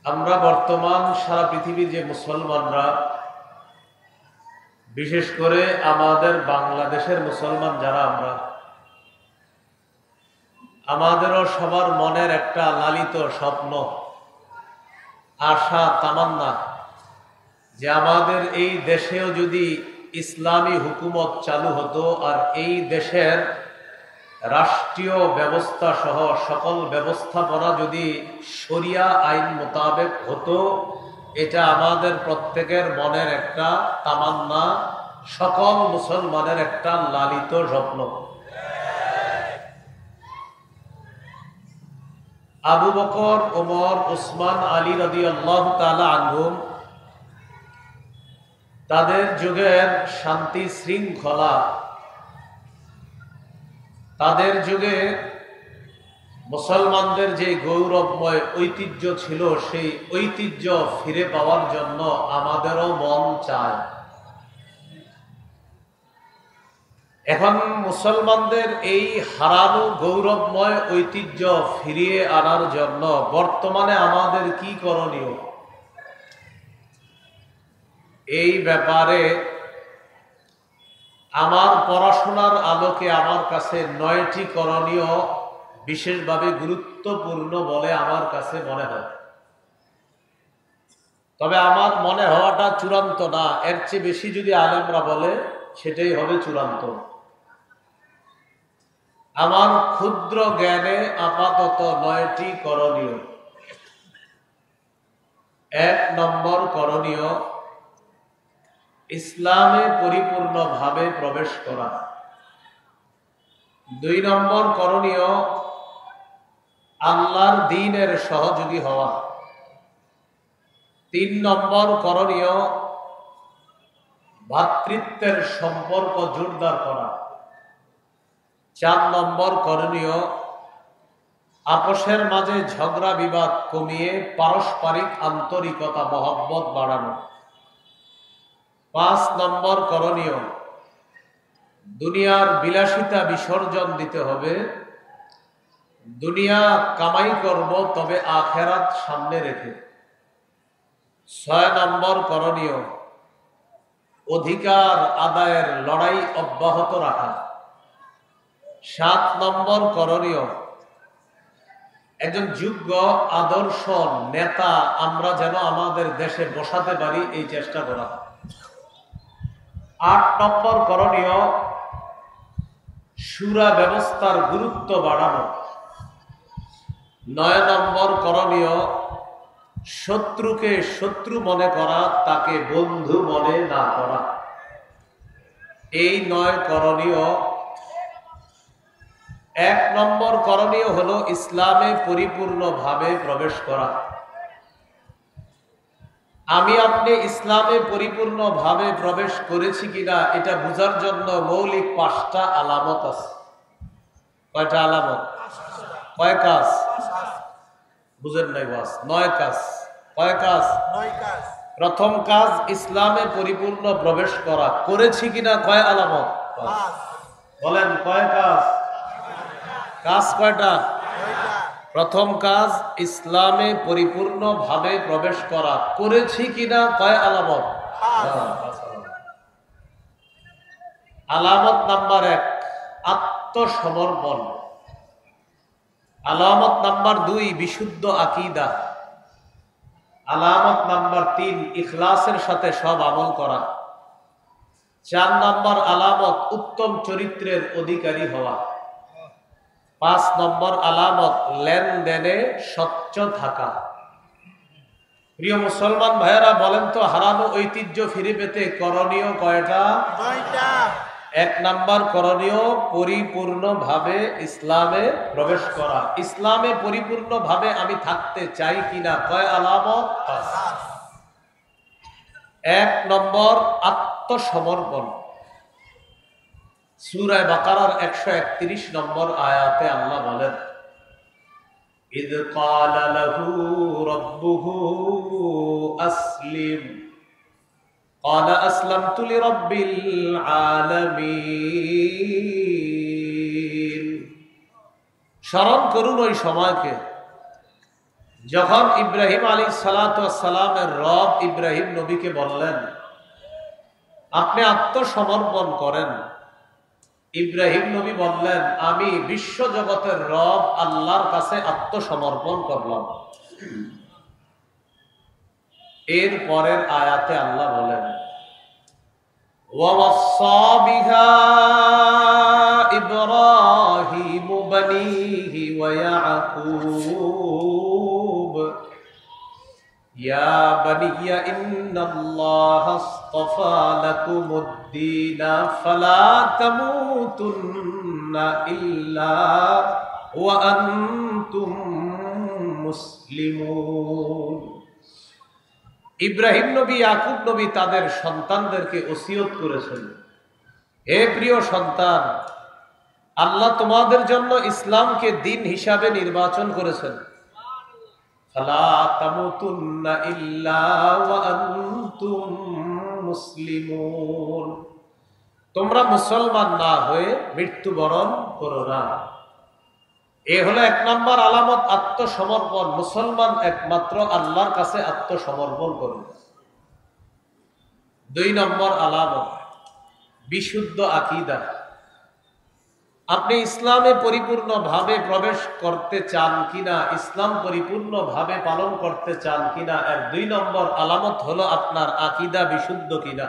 আমরা বর্তমান সারা পৃথিবীর যে মুসলমানরা, বিশেষ করে আমাদের বাংলাদেশের মুসলমান যারা আমরা, আমাদেরও সবার মনের একটা লালিত স্বপ্ন, আশা, তামান্না যে আমাদের এই দেশেও যদি ইসলামী হুকুমত চালু হতো আর এই দেশের রাষ্ট্রীয় ব্যবস্থা সহ সকল ব্যবস্থাপনা যদি শরিয়া আইন মোতাবেক হতো, এটা আমাদের প্রত্যেকের মনের একটা তামান্না, সকল মুসলমানের একটা লালিত স্বপ্ন। আবু বকর, ওমর, উসমান, আলী রাদিয়াল্লাহু তাআলা আনহুম, তাদের যুগের শান্তি শৃঙ্খলা, তাদের যুগে মুসলমানদের যে গৌরবময় ঐতিহ্য ছিল, সেই ঐতিহ্য ফিরে পাওয়ার জন্য আমাদেরও মন চায়। এখন মুসলমানদের এই হারানো গৌরবময় ঐতিহ্য ফিরিয়ে আনার জন্য বর্তমানে আমাদের কি করণীয়, এই ব্যাপারে আমার পড়াশোনার আলোকে আমার কাছে 9টি করণীয় বিশেষভাবে গুরুত্বপূর্ণ বলে আমার কাছে মনে হয়। তবে আমার মনে হওয়াটা চূড়ান্ত না, এর চেয়ে বেশি যদি আলেমরা বলে সেটাই হবে চূড়ান্ত। আমার ক্ষুদ্র জ্ঞানে আপাতত 9টি করণীয়। 1 নম্বর করণীয়, ইসলামে পরিপূর্ণভাবে প্রবেশ করা। 2 নম্বর করণীয়, আল্লাহর দ্বীনের সহযোগী হওয়া। 3 নম্বর করণীয়, ভ্রাতৃত্বের সম্পর্ক জোরদার করা। 4 নম্বর করণীয়, আপোষের মাঝে ঝগড়া বিবাদ কমিয়ে পারস্পরিক আন্তরিকতা, মহব্বত বাড়ানো। 5 নম্বর করণীয়, দুনিয়ার বিলাসিতা বিসর্জন দিতে হবে। দুনিয়া কামাই করব, তবে আখেরাত সামনে রেখে। 6 নম্বর করণীয়, অধিকার আদায়ের লড়াই অব্যাহত রাখা। 7 নম্বর করণীয়, একজন যোগ্য আদর্শ নেতা আমরা যেন আমাদের দেশে বসাতে পারি, এই চেষ্টা করা। 8 নম্বর করণীয়, শুরা ব্যবস্থার গুরুত্ব বাড়ানো। 9 নম্বর করণীয়, শত্রুকে শত্রু মনে করা, তাকে বন্ধু মনে না করা। এই 9 করণীয়। 1 নম্বর করণীয় হলো ইসলামে পরিপূর্ণভাবে প্রবেশ করা। আমি আপনি ইসলামে পরিপূর্ণভাবে প্রবেশ করেছি কিনা এটা বোঝার জন্য মৌলিক 5টা আলামত আছে। কয়টা আলামত? কয় কাজ? বুঝেন নাই বাস? 9 কাজ। কয় কাজ? 9 কাজ। প্রথম কাজ ইসলামে পরিপূর্ণ প্রবেশ করা। করেছি কিনা কয় আলামত? বলেন কয় কাজ? কাজ কয়টা? প্রথম কাজ ইসলামে পরিপূর্ণভাবে প্রবেশ করা। করেছি কিনা কয় আলামত? আলামত নাম্বার 1, আত্মসমর্পণ। আলামত নাম্বার 2, বিশুদ্ধ আকীদা। আলামত নাম্বার 3, ইখলাসের সাথে সব আমল করা। 4 নম্বর আলামত, উত্তম চরিত্রের অধিকারী হওয়া। 5 নম্বর আলামত, লেনদেনে স্বচ্ছ থাকা। প্রিয় মুসলমান ভাইয়েরা, বলেন তো হারানো ঐতিহ্য ফিরে পেতে করণীয় কয়টা? 9টা। 1 নম্বর করণীয়, পরিপূর্ণভাবে ইসলামে প্রবেশ করা। ইসলামে পরিপূর্ণভাবে আমি থাকতে চাই কিনা কয় আলামত? 5। 1 নম্বর, আত্মসমর্পণ। সূরা বাকারার 131 নম্বর আয়াতে আল্লাহ বলেন, ইদ ক্বালা লাহু রাব্বুহু আসলিম ক্বালা আসলামতু লিরাব্বিল আলামিন। স্মরণ করুন ওই সময়কে যখন ইব্রাহিম আলাইহিস সালাতু ওয়াস সালামের রব ইব্রাহিম নবীকে বললেন আপনি আত্মসমর্পণ করেন, ইব্রাহিম নবী বললেন আমি বিশ্ব জগতের রব আল্লাহর কাছে আত্মসমর্পণ করলাম। এর পরের আয়াতে আল্লাহ বলেন ওয়াওয়াসসা বিহা ইব্রাহিম বানিহি ওয়া ইয়াকুব ইয়া বানিয়া ইন্নাল্লাহা আসতাফা লাকুমুদ-দীন ফালা তামুতুন্না ইল্লা ওয়া আনতুম মুসলিমুন। ইব্রাহিম নবী ইয়াকুব নবী তাদের সন্তানদেরকে ওসিয়ত করেছেন, হে প্রিয় সন্তান, আল্লাহ তোমাদের জন্য ইসলামকে দিন হিসাবে নির্বাচন করেছেন। ফালা তামুতুন্না ইল্লা ওয়া আনতুম মুসলিমুন, তোমরা মুসলমান না হয়ে মৃত্যুবরণ করো না। এ হলো এক নম্বর আলামত আত্মসমর্পণ। মুসলমান একমাত্র আল্লাহর কাছে আত্মসমর্পণ করবে। দুই নম্বর আলামত বিশুদ্ধ আকীদা। আপনি ইসলামে পরিপূর্ণভাবে প্রবেশ করতে চান কিনা, ইসলাম পরিপূর্ণভাবে পালন করতে চান কিনা, এর দুই নম্বর আলামত হলো আপনার আকীদা বিশুদ্ধ কিনা।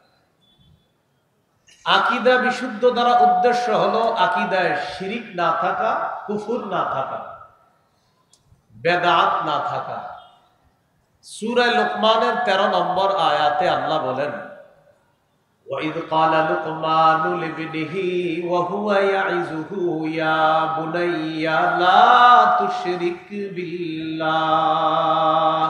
আকীদা বিশুদ্ধ দ্বারা উদ্দেশ্য হলো আকীদায় শিরিক না থাকা, কুফর না থাকা, বেদাত না থাকা। সূরা লুকমানের 13 নম্বর আয়াতে আল্লাহ বলেন وَإِذْ قَالَ لُقْمَانُ لِابْنِهِ وَهُوَ يَعِظُهُ يَا بُنَيَّ لَا تُشْرِكْ بِاللَّهِ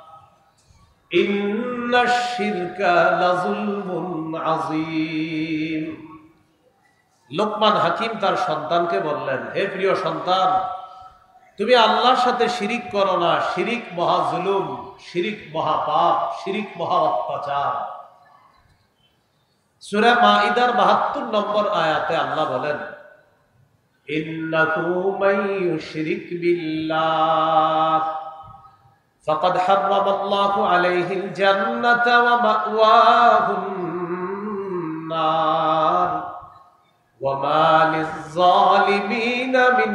إِنَّ الشِّرْكَ لَظُلْمٌ عَظِيمٌ। লোকমান হাকিম তার সন্তানকে বললেন, হে প্রিয় সন্তান, তুমি আল্লাহর সাথে শিরিক করো না। শিরিক মহা জুলুম, শিরিক মহা পাপ, শিরিক মহা অত্যাচার। সূরা মাইদার 72 নম্বর আয়াতে আল্লাহ বলেন ইন্নাহু মান ইউশরিক বিল্লাহ ফাকাদ হারামাল্লাহু আলাইহিল জান্নাতা ওয়া মাওয়াহুন নার ওয়া মা লিয-যালিমিনা মিন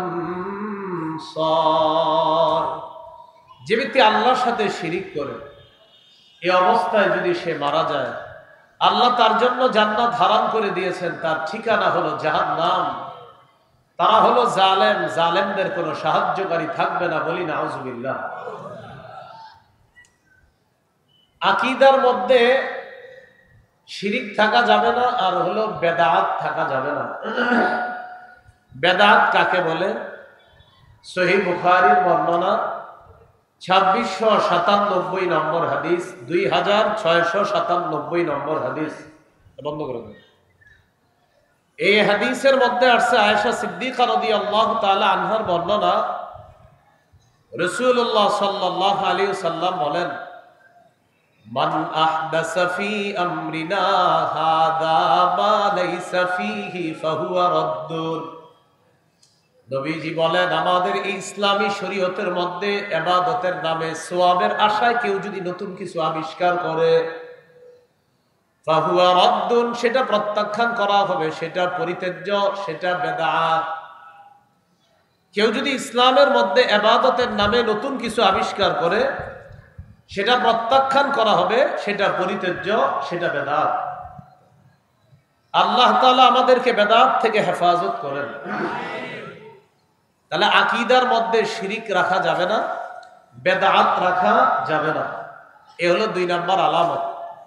আনসার। যে ব্যক্তি আল্লাহর সাথে শিরিক করে এই অবস্থায় যদি সে মারা যায়, আল্লাহ তার জন্য জান্নাত হারাম করে দিয়েছেন, তার ঠিকানা হলো জাহান্নাম। তারা হলো জালেম, জালেমদের কোনো সাহায্যকারী থাকবে না, বলি নাউজুবিল্লাহ। আকীদার মধ্যে শিরিক থাকা যাবে না, আর হলো বেদাত থাকা যাবে না। বেদাত কাকে বলে? সহিহ বুখারীর বর্ণনা 2697 নম্বর হাদিস, 2697 নম্বর হাদিস। বন্ধ করে দেন। এই হাদিসের মধ্যে আসছে আয়েশা সিদ্দিকা রাদিয়াল্লাহু তাআলা আনহার বর্ণনা। রাসূলুল্লাহ সাল্লাল্লাহু আলাইহি ওয়াসাল্লাম বলেন, মান আহদাসা ফি আমরিনা হাদা মা লাইসা ফীহি ফাহুয়া রাদ্দুন। নবীজি বলেন, আমাদের এই ইসলামী শরীয়তের মধ্যে ইবাদতের নামে সওয়াবের আশায় কেউ যদি নতুন কিছু আবিষ্কার করে, ফাহুয়া রাদ্দুন, সেটা প্রত্যাখ্যান করা হবে, সেটা পরিত্যাজ্য, সেটা বেদাত। কেউ যদি ইসলামের মধ্যে ইবাদতের নামে নতুন কিছু আবিষ্কার করে, সেটা প্রত্যাখ্যান করা হবে, সেটা পরিত্যাজ্য, সেটা বেদাত। আল্লাহ তাআলা আমাদেরকে বেদাত থেকে হেফাজত করেন। তাহলে আকীদার মধ্যে শিরিক রাখা যাবে না, বেদাত রাখা যাবে না। এ হলো 2 নম্বর আলামত।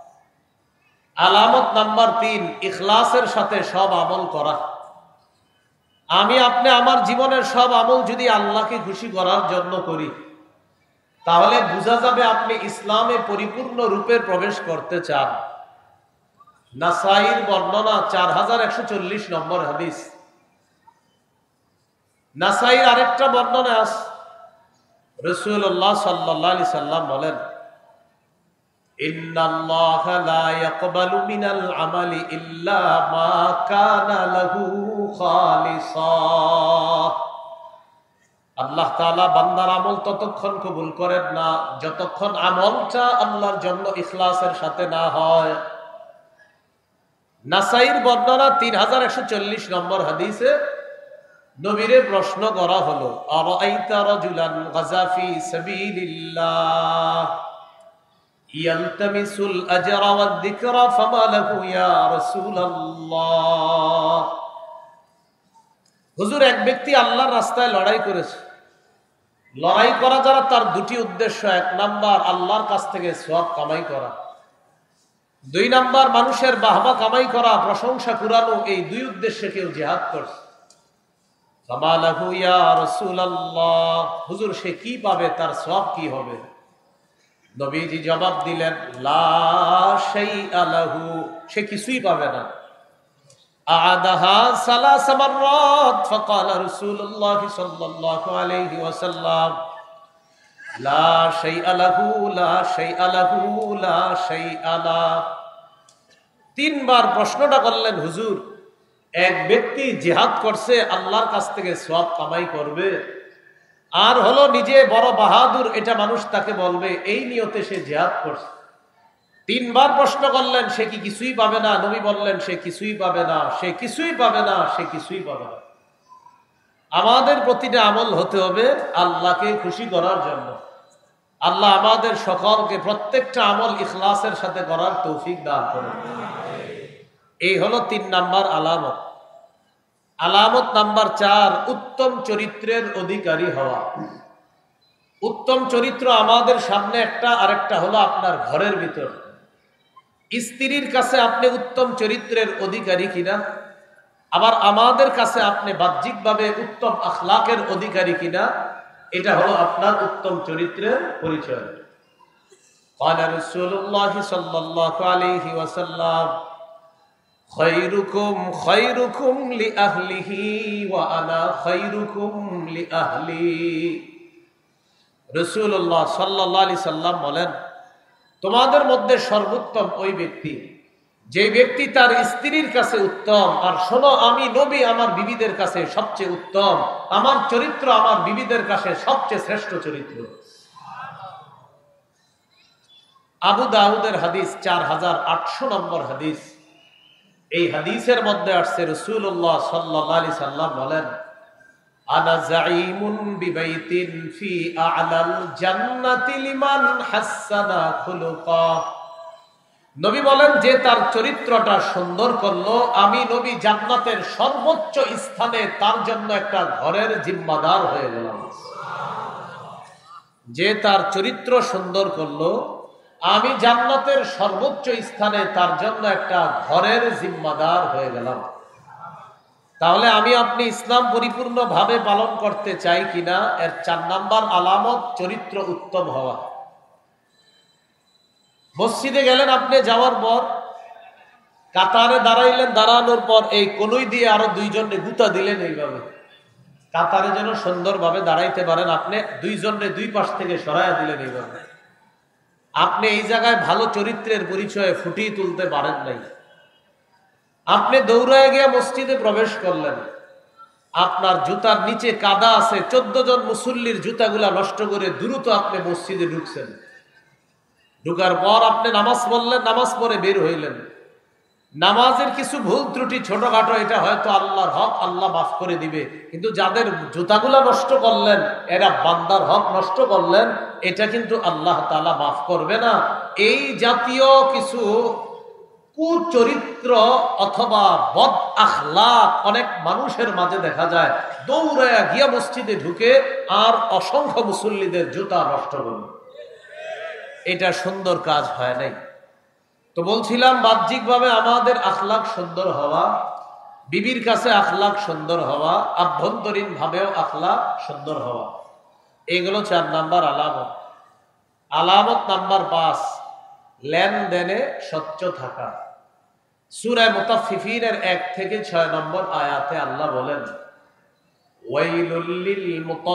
আলামত নাম্বার 3, ইখলাসের সাথে সব আমল করা। আমি আপনি আমার জীবনের সব আমল যদি আল্লাহকে খুশি করার জন্য করি, তাহলে বোঝা যাবে আপনি ইসলামে পরিপূর্ণ রূপে প্রবেশ করতে চান। নাসাইর বর্ণনা 4140 নম্বর হাদিস। নাসাইর আরেকটা বর্ণনা আছে, রাসূলুল্লাহ সাল্লাল্লাহু আলাইহি সাল্লাম বলেন, ইন্নাল্লাহা লা ইয়াকবালু মিনাল আমালি ইল্লা মা কানা লাহু খালিসা। আল্লাহ তাআলা বান্দার আমল ততক্ষণ কবুল করেন না যতক্ষণ আমলটা আল্লাহর জন্য ইখলাসের সাথে না হয়। নাসাইর বর্ণনা 3140 নম্বর হাদিসে নবীরে প্রশ্ন করা হলো, আরাআইতা রাজুলান গাযা ফি সাবিলিল্লাহ ইয়ালতামিসুল আজরা ওয়াদ যিকরা ফামা লাহু ইয়া রাসূলুল্লাহ। হুজুর, এক ব্যক্তি আল্লাহর রাস্তায় লড়াই করেছে। লড়াই করা যারা, তার দুটি উদ্দেশ্য। এক নাম্বার আল্লাহর কাছ থেকে সওয়াব কামাই করা, দুই নাম্বার মানুষের বাহবা কামাই করা, প্রশংসা কুড়ানো। এই দুই উদ্দেশ্যে কেউ জিহাদ করছে। ফামা লাহু ইয়া রাসূলুল্লাহ, হুজুর সে কি পাবে, তার সওয়াব কি হবে? নবীজি জবাব দিলেন, লা শাইআ লাহু, সে কিছুই পাবে না। আ'আদাহা সালাস মাররাত ফাকালা রাসূলুল্লাহ সাল্লাল্লাহু আলাইহি ওয়াসাল্লাম, লা শাইআ লাহু, লা শাইআ লাহু, লা শাইআ লা। তিনবার প্রশ্নটা করলেন, হুজুর এক ব্যক্তি জিহাদ করছে, আল্লাহর কাছ থেকে সওয়াব কামাই করবে, আর হলো নিজে বড় বাহাদুর, এটা মানুষ তাকে বলবে, এই নিয়তে সে জিহাদ করছে। তিনবার প্রশ্ন করলেন, সে কি কিছুই পাবে না? নবী বললেন, সে কিছুই পাবে না, সে কিছুই পাবে না, সে কিছুই পাবে না। আমাদের প্রতিটা আমল হতে হবে আল্লাহকে খুশি করার জন্য। আল্লাহ আমাদের সকলকে প্রত্যেকটা আমল ইখলাসের সাথে করার তৌফিক দান করুন। এই হলো 3 নাম্বার আলামত। আলামত নাম্বার 4, উত্তম চরিত্রের অধিকারী হওয়া। উত্তম চরিত্র আমাদের সামনে একটা, আরেকটা হলো আপনার ঘরের ভিতর। স্ত্রীর কাছে আপনি উত্তম চরিত্রের অধিকারী কিনা, আবার আমাদের কাছে আপনি বাহ্যিকভাবে উত্তম আখলাকের অধিকারী কিনা, এটা হলো আপনার উত্তম চরিত্রের পরিচয়। قال رسول الله صلى الله عليه وسلم خيركم خيركم لأهله وأنا خيركم لأهلي। রাসূলুল্লাহ সাল্লাল্লাহু আলাইহি সাল্লাম বলেন, তোমাদের মধ্যে সর্বোত্তম ওই ব্যক্তি যে ব্যক্তি তার স্ত্রীর কাছে উত্তম। আর শোনো, আমি নবী আমার বিবিদের কাছে সবচেয়ে উত্তম, আমার চরিত্র আমার বিবিদের কাছে সবচেয়ে শ্রেষ্ঠ চরিত্র। আবু দাউদের হাদিস 4800 নম্বর হাদিস। এই হাদিসের মধ্যে আসছে, রাসূলুল্লাহ সাল্লাল্লাহু আলাইহি সাল্লাম বলেন, আনা যাঈমুন বিবাইতিন ফি আ'লাল জান্নাতি লিমান হাসানা খুলুকা। নবী বলেন, যে তার চরিত্রটা সুন্দর করলো, আমি নবী জান্নাতের সর্বোচ্চ স্থানে তার জন্য একটা ঘরের জিম্মাদার হয়ে গেলাম। যে তার চরিত্র সুন্দর করলো, আমি জান্নাতের সর্বোচ্চ স্থানে তার জন্য একটা ঘরের জিম্মাদার হয়ে গেলাম। তাহলে আমি আপনি ইসলাম পরিপূর্ণ ভাবে পালন করতে চাই কিনা, এর 4 নাম্বার আলামত চরিত্র উত্তম হওয়া। মসজিদে গেলেন, আপনি যাওয়ার পর কাতারে দাঁড়াইলেন, দাঁড়ানোর পর এই কনুই দিয়ে আরো 2 জনে গুতা দিলেন, এইভাবে কাতারে যেন সুন্দরভাবে দাঁড়াইতে পারেন। আপনি 2 জনে 2 পাশ থেকে সরাইয়া দিলেন, এইভাবে আপনি এই জায়গায় ভালো চরিত্রের পরিচয় ফুটিয়ে তুলতে পারেন নাই। আপনি দৌড়ায় গিয়ে মসজিদে প্রবেশ করলেন, আপনার জুতার নিচে কাদা আছে, 14 জন মুসল্লির জুতাগুলা নষ্ট করে দ্রুত আপনি মসজিদে ঢুকছেন। ঢুকার পর আপনি নামাজ পড়লেন, নামাজ পড়ে বের হইলেন। নামাজের কিছু ভুল ত্রুটি ছোটখাটো, এটা হয়তো আল্লাহর হক, আল্লাহ মাফ করে দিবে। কিন্তু যাদের জুতাগুলা নষ্ট করলেন, এরা বান্দার হক নষ্ট করলেন, এটা কিন্তু আল্লাহ তাআলা মাফ করবে না। এই জাতীয় কিছু কুচরিত্র অথবা বদ আখলাক অনেক মানুষের মাঝে দেখা যায়। দৌড়ায়া গিয়া মসজিদে ঢুকে আর অসংখ্য মুসল্লিদের জুতা নষ্ট করবে। এটা সুন্দর কাজ হয় নাই। তো বলছিলাম, বাহ্যিকভাবে আমাদের আখলাক সুন্দর হওয়া, বিবির কাছে আখলাক সুন্দর হওয়া, আভ্যন্তরীণ ভাবেও আখলাক সুন্দর হওয়া, এগুলো 4 নাম্বার আলামত। আলামত নাম্বার 5, লেনদেনে স্বচ্ছ থাকা। সূরা মুতাফফিফিনের 1 থেকে 6 নম্বর আয়াতে আল্লাহ বলেন, ওয়াইলুল লিল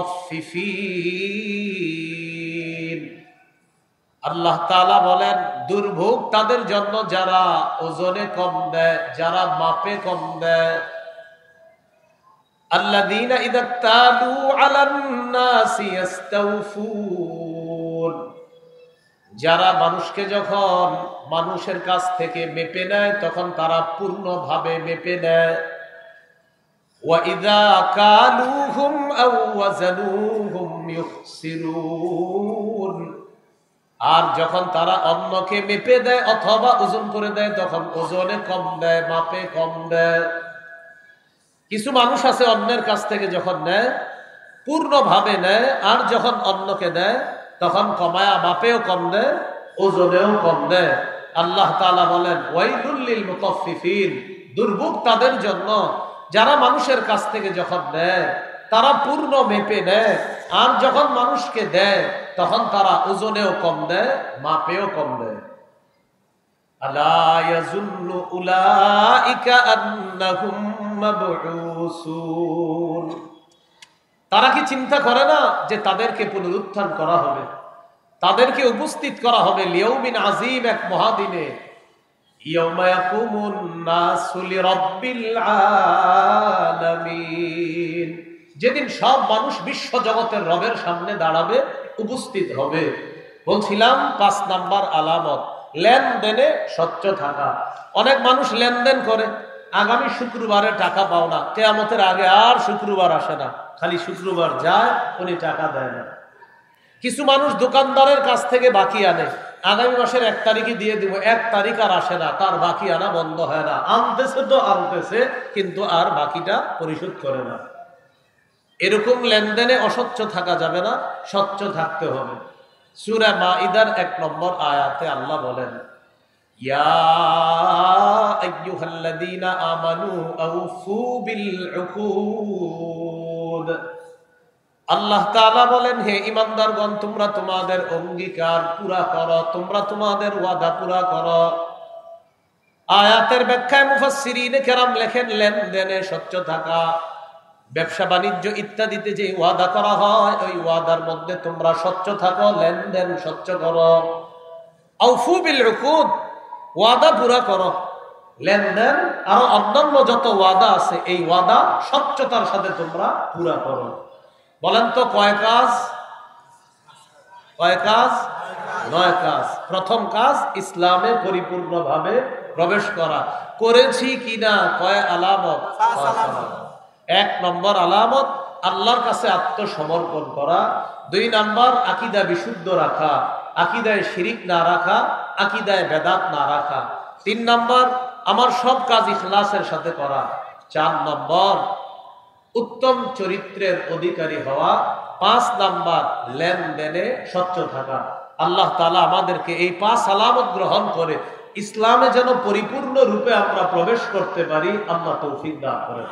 মুতাফফিফিন। আল্লাহ তাআলা বলেন, দুর্ভোগ তাদের জন্য যারা ওজনে কম দেয়, যারা মাপে কম দেয়। আল্লাযীনা ইযা তালু আলান নাসি ইস্তাওফুন, যারা মানুষকে যখন মানুষের কাছ থেকে মেপে নেয় তখন তারা পূর্ণভাবে মেপে নেয়। ওয়া ইযা কালুহুম আও ওয়াজানুহুম ইউখসিরুন, আর যখন তারা অন্যকে মেপে দেয় অথবা ওজন করে দেয় তখন ওজনে কম দেয়, মাপে কম দেয়। কিছু মানুষ আছে অন্যের কাছ থেকে যখন নেয় পূর্ণভাবে নেয়, আর যখন অন্যকে দেয় তখন কমায়া মাপেও কম দেয়, ওজনেও কম দেয়। আল্লাহ তাআলা বলেন ওয়াইলুল লিল মুতাফফিফিন, দুর্ভোগ তাদের জন্য যারা মানুষের কাছ থেকে যখন নেয় তারা পূর্ণ মেপে নেয়, আর যখন মানুষকে দেয় তখন তারা ওজনেও কম দেয়, মাপেও কম দেয়। আলা ইয়াজুন্নু উলাইকা আন্নাহুম মাবউসুন, তারা কি চিন্তা করে না যে তাদেরকে পুনরুত্থান করা হবে, তাদেরকে উপস্থিত করা হবে লিয়াউমিন আযীম, এক মহাদিনে। ইয়াউমা ইয়াকুমুন নাসু লিরাব্বিল আলামিন, যেদিন সব মানুষ বিশ্ব জগতের রবের সামনে দাঁড়াবে, উপস্থিত হবে। বলছিলাম 5 নাম্বার আলামত লেনদেনে স্বচ্ছ থাকা। অনেক মানুষ লেনদেন করে, আগামী শুক্রবারে টাকা পাও না, কিয়ামতের আগে আর শুক্রবার আসে না, খালি শুক্রবার যায়, উনি টাকা দেয় না। কিছু মানুষ দোকানদারের কাছ থেকে বাকি আনে, আগামী মাসের 1 তারিখে দিয়ে দিব, 1 তারিখ আর আসে না, তার বাকি আনা বন্ধ হয় না, আনতেছে তো আনতেছে কিন্তু আর বাকিটা পরিশোধ করে না। এরকম লেনদেনে অস্বচ্ছ থাকা যাবে না, স্বচ্ছ থাকতে হবে। সূরা মাইদার 1 নম্বর আয়াতে আল্লাহ বলেন ইয়া আইয়ুহাল্লাযীনা আমানু আউফু বিল উকুদ, আল্লাহ তাআলা বলেন হে ঈমানদারগণ, তোমরা তোমাদের অঙ্গীকার পুরা করো, তোমরা তোমাদের ওয়াদা পুরা করো। আয়াতের ব্যাখ্যায় মুফাসসিরিনে কেরাম লেখেন লেনদেনে স্বচ্ছ থাকা, ব্যবসা বাণিজ্য ইত্যাদিতে যে ওয়াদা করা হয় ওই ওয়াদার মধ্যে তোমরা স্বচ্ছ থাকো, লেনদেন স্বচ্ছ করো। আউফু বিল উকুদ, ওয়াদা পুরা করো। লেনদেন আর অন্যান্য যত ওয়াদা আছে এই ওয়াদা স্বচ্ছতার সাথে তোমরা পুরা করো। বলেন তো কয় কাজ? কয় কাজ? 9 কাজ। প্রথম কাজ ইসলামে পরিপূর্ণভাবে প্রবেশ করা। করেছি কিনা? কয় আলামত? 1 নম্বর আলামত আল্লাহর কাছে আত্মসমর্পণ করা। 2 নম্বর আকীদা বিশুদ্ধ রাখা, আকীদায় শিরিক না রাখা, আকীদায় বেদাত না রাখা। 3 নম্বর আমার সব কাজ ইখলাসের সাথে করা। 4 নম্বর উত্তম চরিত্রের অধিকারী হওয়া। 5 নাম্বার লেনদেনে স্বচ্ছ থাকা। আল্লাহ তাআলা আমাদেরকে এই 5 আলামত গ্রহণ করে ইসলামে যেন পরিপূর্ণ রূপে আমরা প্রবেশ করতে পারি, আল্লাহ তৌফিক দান করেন।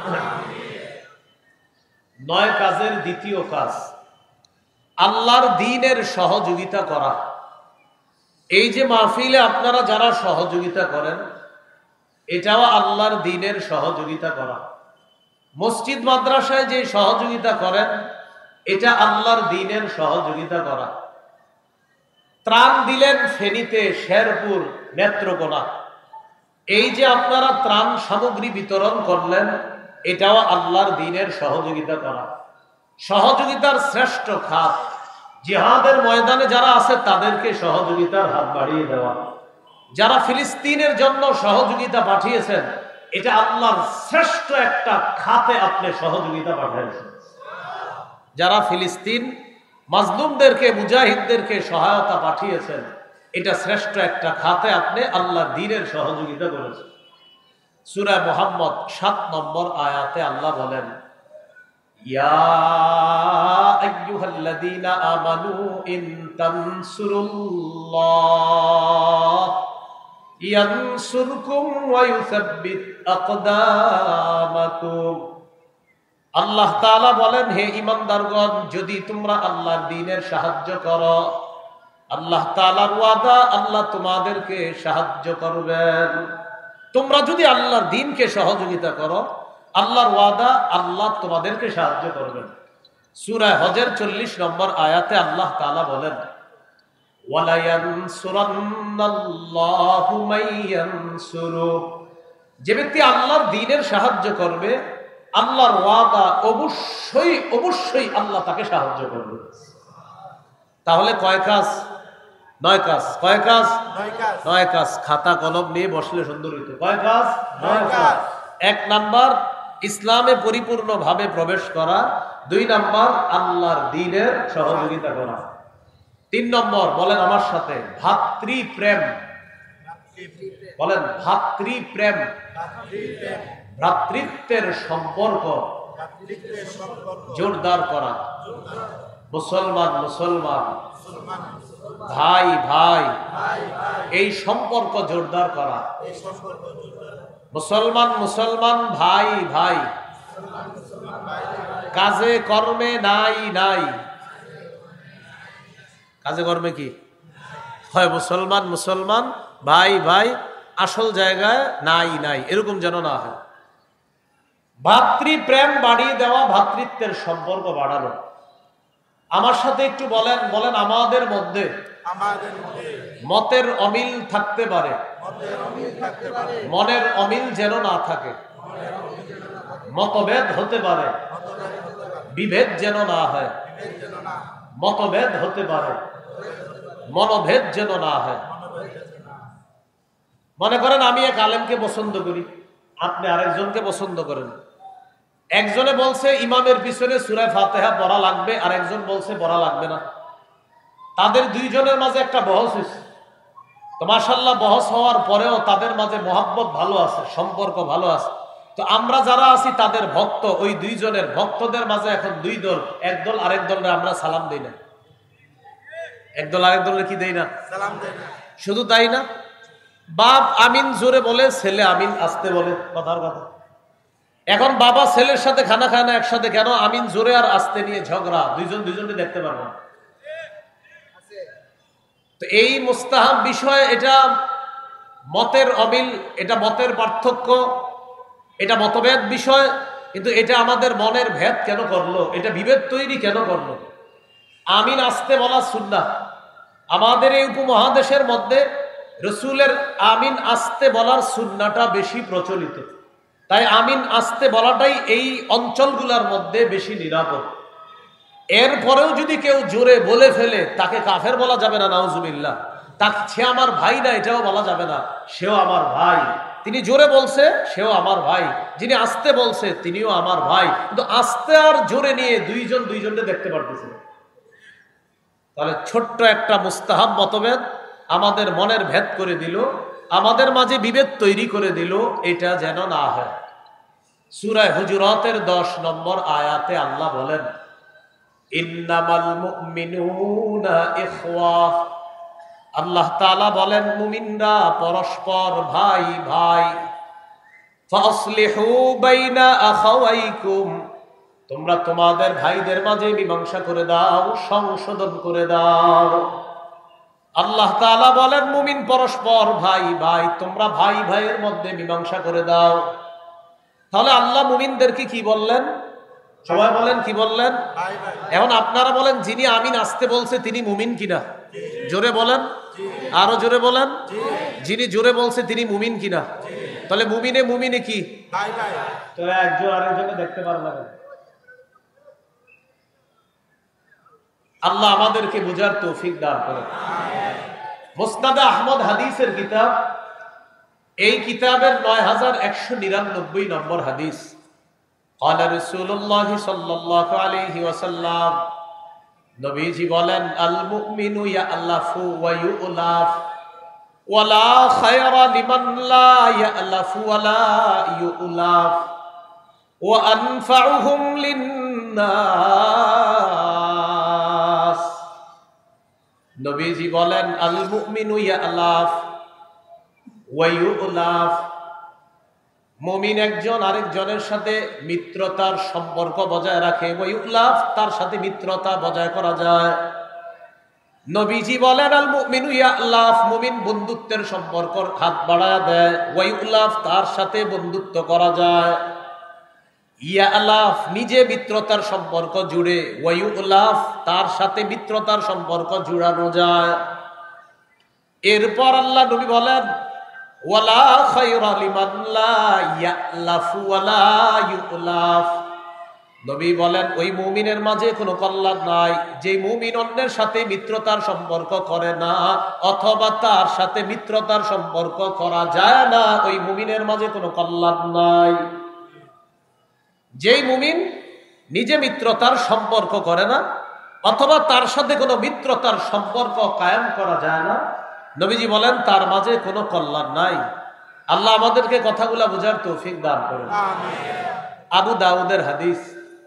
9 কাজের দ্বিতীয় কাজ আল্লাহর দ্বীনের সহযোগিতা করা। এই যে মাহফিলে আপনারা যারা সহযোগিতা করেন এটাও আল্লাহর দ্বীনের সহযোগিতা করা। মসজিদ মাদ্রাসায় যে সহযোগিতা করেন এটা আল্লাহর দ্বীনের সহযোগিতা করা। ত্রাণ দিলেন ফেনীতে, শেরপুর, নেত্রকোনা, এই যে আপনারা ত্রাণ সামগ্রী বিতরণ করলেন এটাও আল্লাহর দ্বীনের সহযোগিতা করা। সহযোগিতার শ্রেষ্ঠ খাত জিহাদের ময়দানে যারা আছে তাদেরকে সহযোগিতার হাত বাড়িয়ে দেওয়া। যারা ফিলিস্তিনের জন্য সহযোগিতা পাঠিয়েছেন এটা আল্লাহর শ্রেষ্ঠ একটা খাতে আপনি সহযোগিতা পাঠিয়েছেন। যারা ফিলিস্তিন মাজলুমদেরকে, মুজাহিদদেরকে সহায়তা পাঠিয়েছেন এটা শ্রেষ্ঠ একটা খাতে আপনি আল্লাহর দ্বীনের সহযোগিতা করেছেন। সূরা মুহাম্মদ 7 নম্বর আয়াতে আল্লাহ বলেন ইয়া আইয়ুহাল্লাযীনা আমানু ইন তানসুরুল্লাহ ইয়ানসুরকুম ওয়া ইউসাব্বিত আকদামাকুম। আল্লাহ তাআলা বলেন হে ঈমানদারগণ, যদি তোমরা আল্লাহর দ্বীনের সাহায্য করো আল্লাহ তাআলার ওয়াদা আল্লাহ তোমাদেরকে সাহায্য করবেন। তোমরা যদি আল্লাহর দ্বীনকে সহযোগিতা করো আল্লাহর ওয়াদা আল্লাহ তোমাদেরকে সাহায্য করবেন। সূরা হজের 40 নম্বর আয়াতে আল্লাহ তাআলা বলেন ওয়ালা ইয়ানসুরান্নাল্লাহু মান ইয়ানসুরু, যে ব্যক্তি আল্লাহর দ্বীনের সাহায্য করবে আল্লাহর ওয়াদা, অবশ্যই অবশ্যই আল্লাহ তাকে সাহায্য করবে। তাহলে কয় কাজ? 9 কাজ। কয় কাজ? 9 কাজ। খাতা কলম নিয়ে বসলে সুন্দর হইতো। কয় কাজ? 9 কাজ। 1 নাম্বার ইসলামে পরিপূর্ণভাবে প্রবেশ করা। 2 নাম্বার আল্লাহর দ্বীনের সহযোগিতা করা। 3 নম্বর, বলেন আমার সাথে, ভাতৃপ্রেম। বলেন ভাতৃপ্রেম। ভ্রাতৃত্বের সম্পর্ক জোরদার করা। মুসলমান মুসলমান, ভাই ভাই, এই সম্পর্ক জোরদার করা। মুসলমান মুসলমান, ভাই ভাই, কাজে কর্মে নাই নাই। কাজে কর্মে কি হয়? মুসলমান মুসলমান, ভাই ভাই, আসল জায়গায় নাই নাই, এরকম যেন না হয়। ভাতৃপ্রেম বাড়িয়ে দেওয়া, ভ্রাতৃত্বের সম্পর্ক বাড়ানো। আমার সাথে একটু বলেন, বলেন আমাদের মধ্যে মতের অমিল থাকতে পারে, মনের অমিল যেন না থাকে। মতভেদ হতে পারে, বিভেদ যেন না হয়। মতভেদ হতে পারে, মনোভেদ যেন না হয়। মনে করেন আমি এক আলেমকে পছন্দ করি, আপনি আরেকজনকে পছন্দ করেন। একজনে বলছে ইমামের পিছনে সূরা ফাতিহা পড়া লাগবে, আর একজন বলছে পড়া লাগবে না। তাদের দুইজনের মাঝে একটা বহস হয়েছে। তো মাশাআল্লাহ, বহস হওয়ার পরেও তাদের মাঝে মহব্বত ভালো আছে, সম্পর্ক ভালো আছে। তো আমরা যারা আছি তাদের ভক্ত, ওই দুইজনের ভক্তদের মাঝে এখন 2 দল। একদল আরেক দলরে আমরা সালাম দেই না, একদল আরেক দলরে কি দেই না? সালাম দেই না। শুধু তাই না, বাপ আমিন জোরে বলে, ছেলে আমিন আস্তে বলে। কথার কথা। এখন বাবা ছেলের সাথে খানা খায় না একসাথে, কেন? আমিন জোরে আর আস্তে নিয়ে ঝগড়া, দুইজন দুইজনকে দেখতে পারবো না। তো এই মুস্তাহাব বিষয়, এটা মতের অমিল, এটা মতের পার্থক্য, এটা মতভেদ বিষয়, কিন্তু এটা আমাদের মনের ভেদ কেন করলো? এটা বিভেদ তৈরি কেন করলো? আমিন আস্তে বলা সুন্নাহ। আমাদের এই উপমহাদেশের মধ্যে রসুলের আমিন আস্তে বলার সুন্নাহটা বেশি প্রচলিত, তাই আমিন আস্তে বলাটাই এই অঞ্চলগুলোর মধ্যে বেশি নিরাপদ। এরপরেও যদি কেউ জোরে বলে ফেলে, তাকে কাফের বলা যাবে না, নাউজুবিল্লাহ। তাকে সে আমার ভাই না, এটাও বলা যাবে না, সেও আমার ভাই। তিনি জোরে বলছে, সেও আমার ভাই। যিনি আস্তে বলছে, তিনিও আমার ভাই। কিন্তু আস্তে আর জোরে নিয়ে দুইজন দুইজনকে দেখতে পারতেছে। তাহলে ছোট্ট একটা মুস্তাহাব মতভেদ আমাদের মনের ভেদ করে দিল, আমাদের মাঝে বিভেদ তৈরি করে দিল। এটা যেন না হয়। সূরা হুজুরাতের 10 নম্বর আয়াতে আল্লাহ বলেন, ইন্নামাল মুমিনুনা ইখওয়া। আল্লাহ তাআলা বলেন, মুমিনরা পরস্পর ভাই ভাই। ফাসলিহু বাইনা আখাওয়াইকুম, তোমরা তোমাদের ভাইদের মাঝে মীমাংসা করে দাও, সংশোধন করে দাও। আল্লাহ তাআলা বলেন, মুমিন পরস্পর ভাই ভাই, তোমরা ভাই ভাইয়ের মধ্যে মীমাংসা করে দাও। তাহলে আল্লাহ মুমিনদেরকে কি বললেন? সবাই বলেন কি বললেন? এখন আপনারা বলেন, যিনি আমিন আসতে বলছে তিনি মুমিন কিনা? জোরে বলেন, আরো জোরে বলেন। যিনি জোরে বলছে তিনি মুমিন কিনা? তাহলে মুমিনে মুমিনে কি? তো একজন আরেকজনকে দেখতে পারে না। আল্লাহ আমাদেরকে বুঝার তৌফিক দান করেন। মুসনাদে আহমদ হাদিসের কিতাব, এই কিতাবের 9199 নম্বর হাদিস। قال رسول الله صلى الله عليه وسلم, নবীজি বলেন, আল মুমিনু ইয়ালাফু ওয়া ইউলাফ ওয়ালা খায়রা লিমান লা ইয়ালাফু ওয়ালা ইউলাফ ওয়া আনফাউহুম লিন্নাস। নবীজি বলেন, আল মুমিনু ইয়ালাফ ওয়া ইউলাফ, মুমিন একজন আরেকজনের সাথে মিত্রতার সম্পর্ক বজায় রাখে। ওয়াইউলাফ, তার সাথে মিত্রতা বজায় করা যায়। নবীজি বলেন, আল মুমিনু ইয়ালাফ, মুমিন বন্ধুত্বের সম্পর্ক হাত বাড়ায় দেয়। ওয়াইউলাফ, তার সাথে বন্ধুত্ব করা যায়। ইয়ালাফ, নিজে মিত্রতার সম্পর্ক জুড়ে। ওয়াইউলাফ, তার সাথে মিত্রতার সম্পর্ক জুড়ানো যায়। এরপর আল্লাহ নবী বলেন, ওয়ালা খায়রা লিমান লা ইয়ালাফু ওয়ালা ইউলাফ। নবী বলেন ওই মুমিনের মাঝে কোনো কল্যাণ নাই যে মুমিন অন্যের সাথে মিত্রতার সম্পর্ক করে না, অথবা তার সাথে মিত্রতার সম্পর্ক করা যায় না, ওই মুমিনের মাঝে কোনো কল্যাণ নাই। যেই মুমিন নিজে মিত্রতার সম্পর্ক করে না, অথবা তার সাথে কোনো মিত্রতার সম্পর্ক কায়েম করা যায় না, নবীজি বলেন তার মাঝে কোনো কল্যাণ নাই। আল্লাহ আমাদেরকে কথাগুলা বোঝার তৌফিক দান করেন। আবু দাউদের হাদিস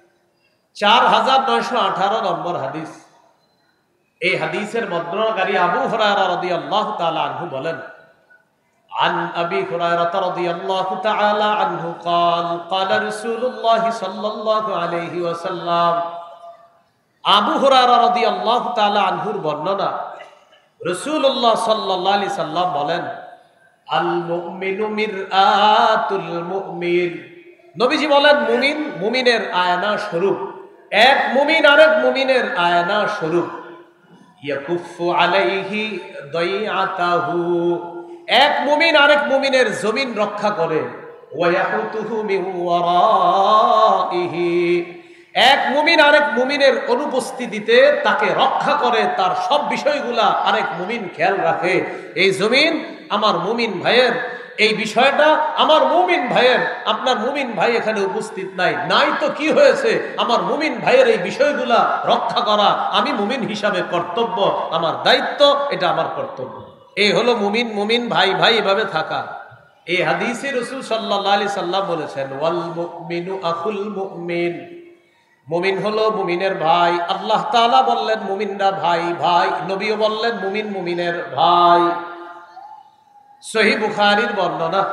4918 নম্বর হাদিস। এই হাদিসের বর্ণনাকারী আবু হুরায়রা রাদিয়াল্লাহু তাআলা আনহু বলেন, عن أبي هريرة رضي الله تعالى عنه قال قال رسول الله صلى الله عليه وسلم। আবু হুরায়রা রাদিয়াল্লাহু তাআলা আনহুর বর্ণনা, রাসূলুল্লাহ সাল্লাল্লাহু আলাইহি সাল্লাম বলেন, আল মুমিনু মিরআতুল মুমিন। নবীজি বলেন মুমিন মুমিনের আয়না স্বরূপ। এক মুমিন আরেক মুমিনের আয়না স্বরূপ। ইয়াকুফু আলাইহি দাইআতাহু। এক মুমিন আরেক মুমিনের জমিন রক্ষা করে। ওয়ায়াহুতুহু মিন ওয়ারাইহি। এক মুমিন আরেক মুমিনের অনুপস্থিতিতে তাকে রক্ষা করে, তার সব বিষয়গুলা আরেক মুমিন খেয়াল রাখে। এই জমিন আমার মুমিন ভাইয়ের, এই বিষয়টা আমার মুমিন ভাইয়ের। আপনার মুমিন ভাই এখানে উপস্থিত নাই তো কি হয়েছে, আমার মুমিন ভাইয়ের এই বিষয়গুলা রক্ষা করা আমি মুমিন হিসাবে কর্তব্য, আমার দায়িত্ব, এটা আমার কর্তব্য। এই হলো মুমিন মুমিন ভাই ভাই এভাবে থাকা। এই হাদিসে রাসূল সাল্লাল্লাহু আলাইহি সাল্লাম বলেছেন, ওয়াল মুমিনু আখুল মুমিন। মুমিন হলো মুমিনের ভাই। আল্লাহ তাআলা বললেন মুমিনরা ভাই ভাই, নবীও বললেন মুমিন মুমিনের ভাই। সহিহ বুখারীর বর্ণনা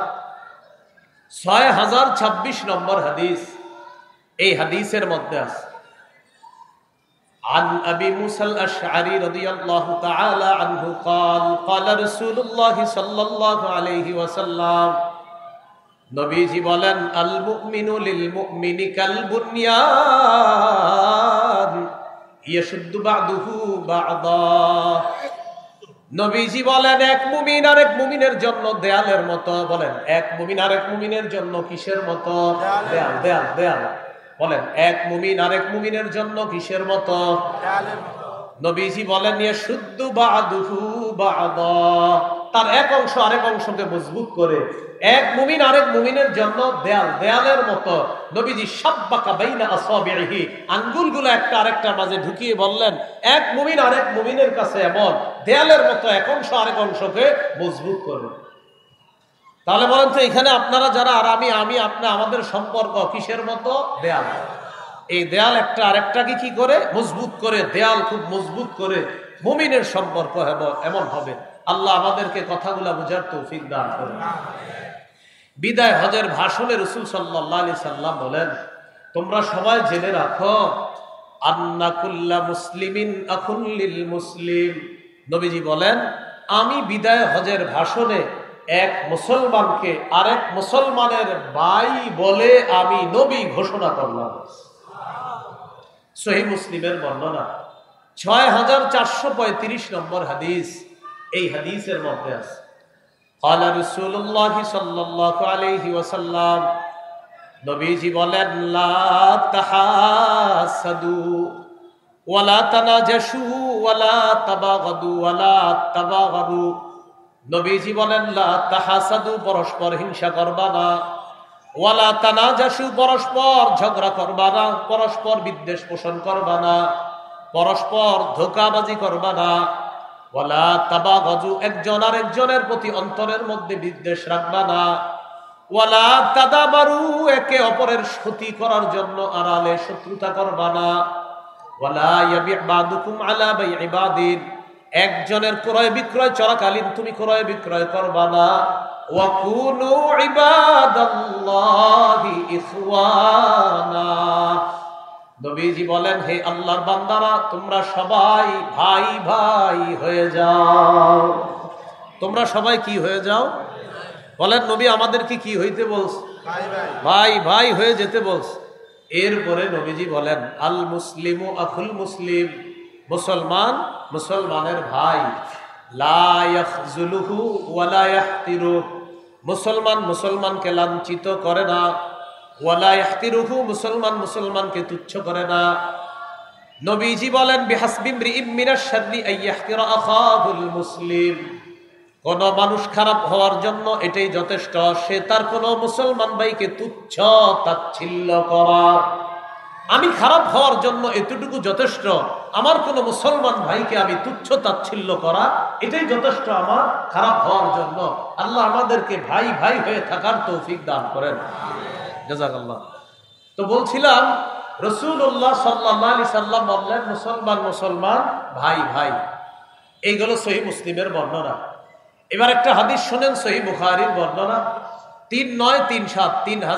6026 নম্বর হাদিস। এই হাদিসের মধ্যে আছে, عن أبي موسى الأشعري رضي الله تعالى عنه قال قال رسول الله صلى الله عليه وسلم। নবীজি বলেন, আল মুমিনু লিল মুমিনি কাল বুনয়ান ইয়াশুদ্দু বা'দুহু বা'দা। নবীজি বলেন এক মুমিন আরেক মুমিনের জন্য দেয়ালের মতো। বলেন এক মুমিন আরেক মুমিনের জন্য কিসের মতো? দেয়াল দেয়াল দেয়াল। বলেন এক মুমিন আরেক মুমিনের জন্য কিসের মতো? নবীজি বলেন ইয়াশুদ্দু বা'দুহু বা'দা। তার এক অংশ আরেক অংশকে মজবুত করে। এক মুমিন আরেক মুমিনের জন্য দেয়াল দেয়ালের মতো। নবীজি সাব্বাকা বাইনা আসাবিহি, আঙ্গুলগুলো একটা আরেকটার মাঝে ঢুকিয়ে বললেন এক মুমিন আরেক মুমিনের কাছে এমন দেয়ালের মতো, এক অংশ আরেক অংশকে মজবুত করে। তাহলে বলেন তো এখানে আপনারা যারা আর আমি আপনি, আমাদের সম্পর্ক কিসের মতো? দেয়াল। এই দেয়াল একটা আরেকটাকে কি করে? মজবুত করে। দেয়াল খুব মজবুত করে মুমিনের সম্পর্ক এমন হবে। আল্লাহ আমাদেরকে কথাগুলা বুঝার তৌফিক দান করুন। বিদায় হজের ভাষণে রাসূল সাল্লাল্লাহু আলাইহি সাল্লাম বলেন, তোমরা সবাই জেনে রাখো আন্না কুল্লা মুসলিমিন আখুন লিল মুসলিম। নবীজি বলেন আমি বিদায় হজের ভাষণে এক মুসলমানকে আরেক মুসলমানের ভাই বলে আমি নবী ঘোষণা করলাম। সহিহ মুসলিমের বর্ণনা 6435 নম্বর হাদিস। এই হাদিসের মধ্যে আছে, قال رسول الله صلى الله عليه وسلم। নবীজি বলেন লা তাহাসাদু ওয়ালা তানাজাশু ওয়ালা তাবাগাদু ওয়ালা তাবাগারু। নবীজি বলেন লা তাহাসাদু, পরস্পর হিংসা করবা না, ওয়ালা তানাজাশু, পরস্পর ঝগড়া করবা না, পরস্পর বিদ্বেষ পোষণ করবা না, পরস্পর ধোঁকাবাজি করবা না, ওয়ালা তাবাগাজু, একজন আরেকজনের প্রতি অন্তরের মধ্যে বিদ্বেষ রাখবা না, ওয়ালা তাদাবারু, একে অপরের ক্ষতি করার জন্য আড়ালে শত্রুতা করবা না, ওয়ালা ইয়াবি বাদুকুম আলা বাই'i বাদিন, একজনের ক্রয় বিক্রয় চলাকালীন তুমি ক্রয় বিক্রয় করবা না, ওয়া কুনু ইবাদাল্লাহি ইখওয়ানা। নবীজি বলেন হে আল্লাহর বান্দারা, তোমরা সবাই ভাই ভাই হয়ে যাও। তোমরা সবাই কি হয়ে যাও? বলেন নবী আমাদেরকে কি হইতে বলছে? ভাই ভাই হয়ে যেতে বলছে। এরপরে নবীজি বলেন আল মুসলিমু আখুল মুসলিম, মুসলমান মুসলমানের ভাই। লা ইয়াখযুলুহু ওয়া লা ইয়াহতিরুহু, মুসলমান মুসলমানকে লাঞ্ছিত করে না, ওয়া লা ইয়াহতিরুহু, মুসলমান মুসলমানকে তুচ্ছ করে না। নবীজি বলেন বিহাসবি ইমরিইম মিনাশ শাররি আইয়াহতিরা আখাহুল মুসলিম, কোন মানুষ খারাপ হওয়ার জন্য এটাই যথেষ্ট সে তার কোন মুসলমান ভাইকে তুচ্ছ তাচ্ছিল্য করা। আমি খারাপ হওয়ার জন্য এতটুকু যথেষ্ট, আমার কোন মুসলমান ভাইকে আমি তুচ্ছ তাচ্ছিল্য করা এটাই যথেষ্ট আমার খারাপ হওয়ার জন্য। আল্লাহ আমাদেরকে ভাই ভাই হয়ে থাকার তৌফিক দান করেন, জাযাকাল্লাহ। তো বলছিলাম রাসূলুল্লাহ সাল্লাল্লাহু আলাইহি সাল্লাম বললেন মুসলমান মুসলমান ভাই ভাই, এইগুলো সহিহ মুসলিমের বর্ণনা। এবার একটা হাদিস শুনেন, সহিহ বুখারীর বর্ণনা 3937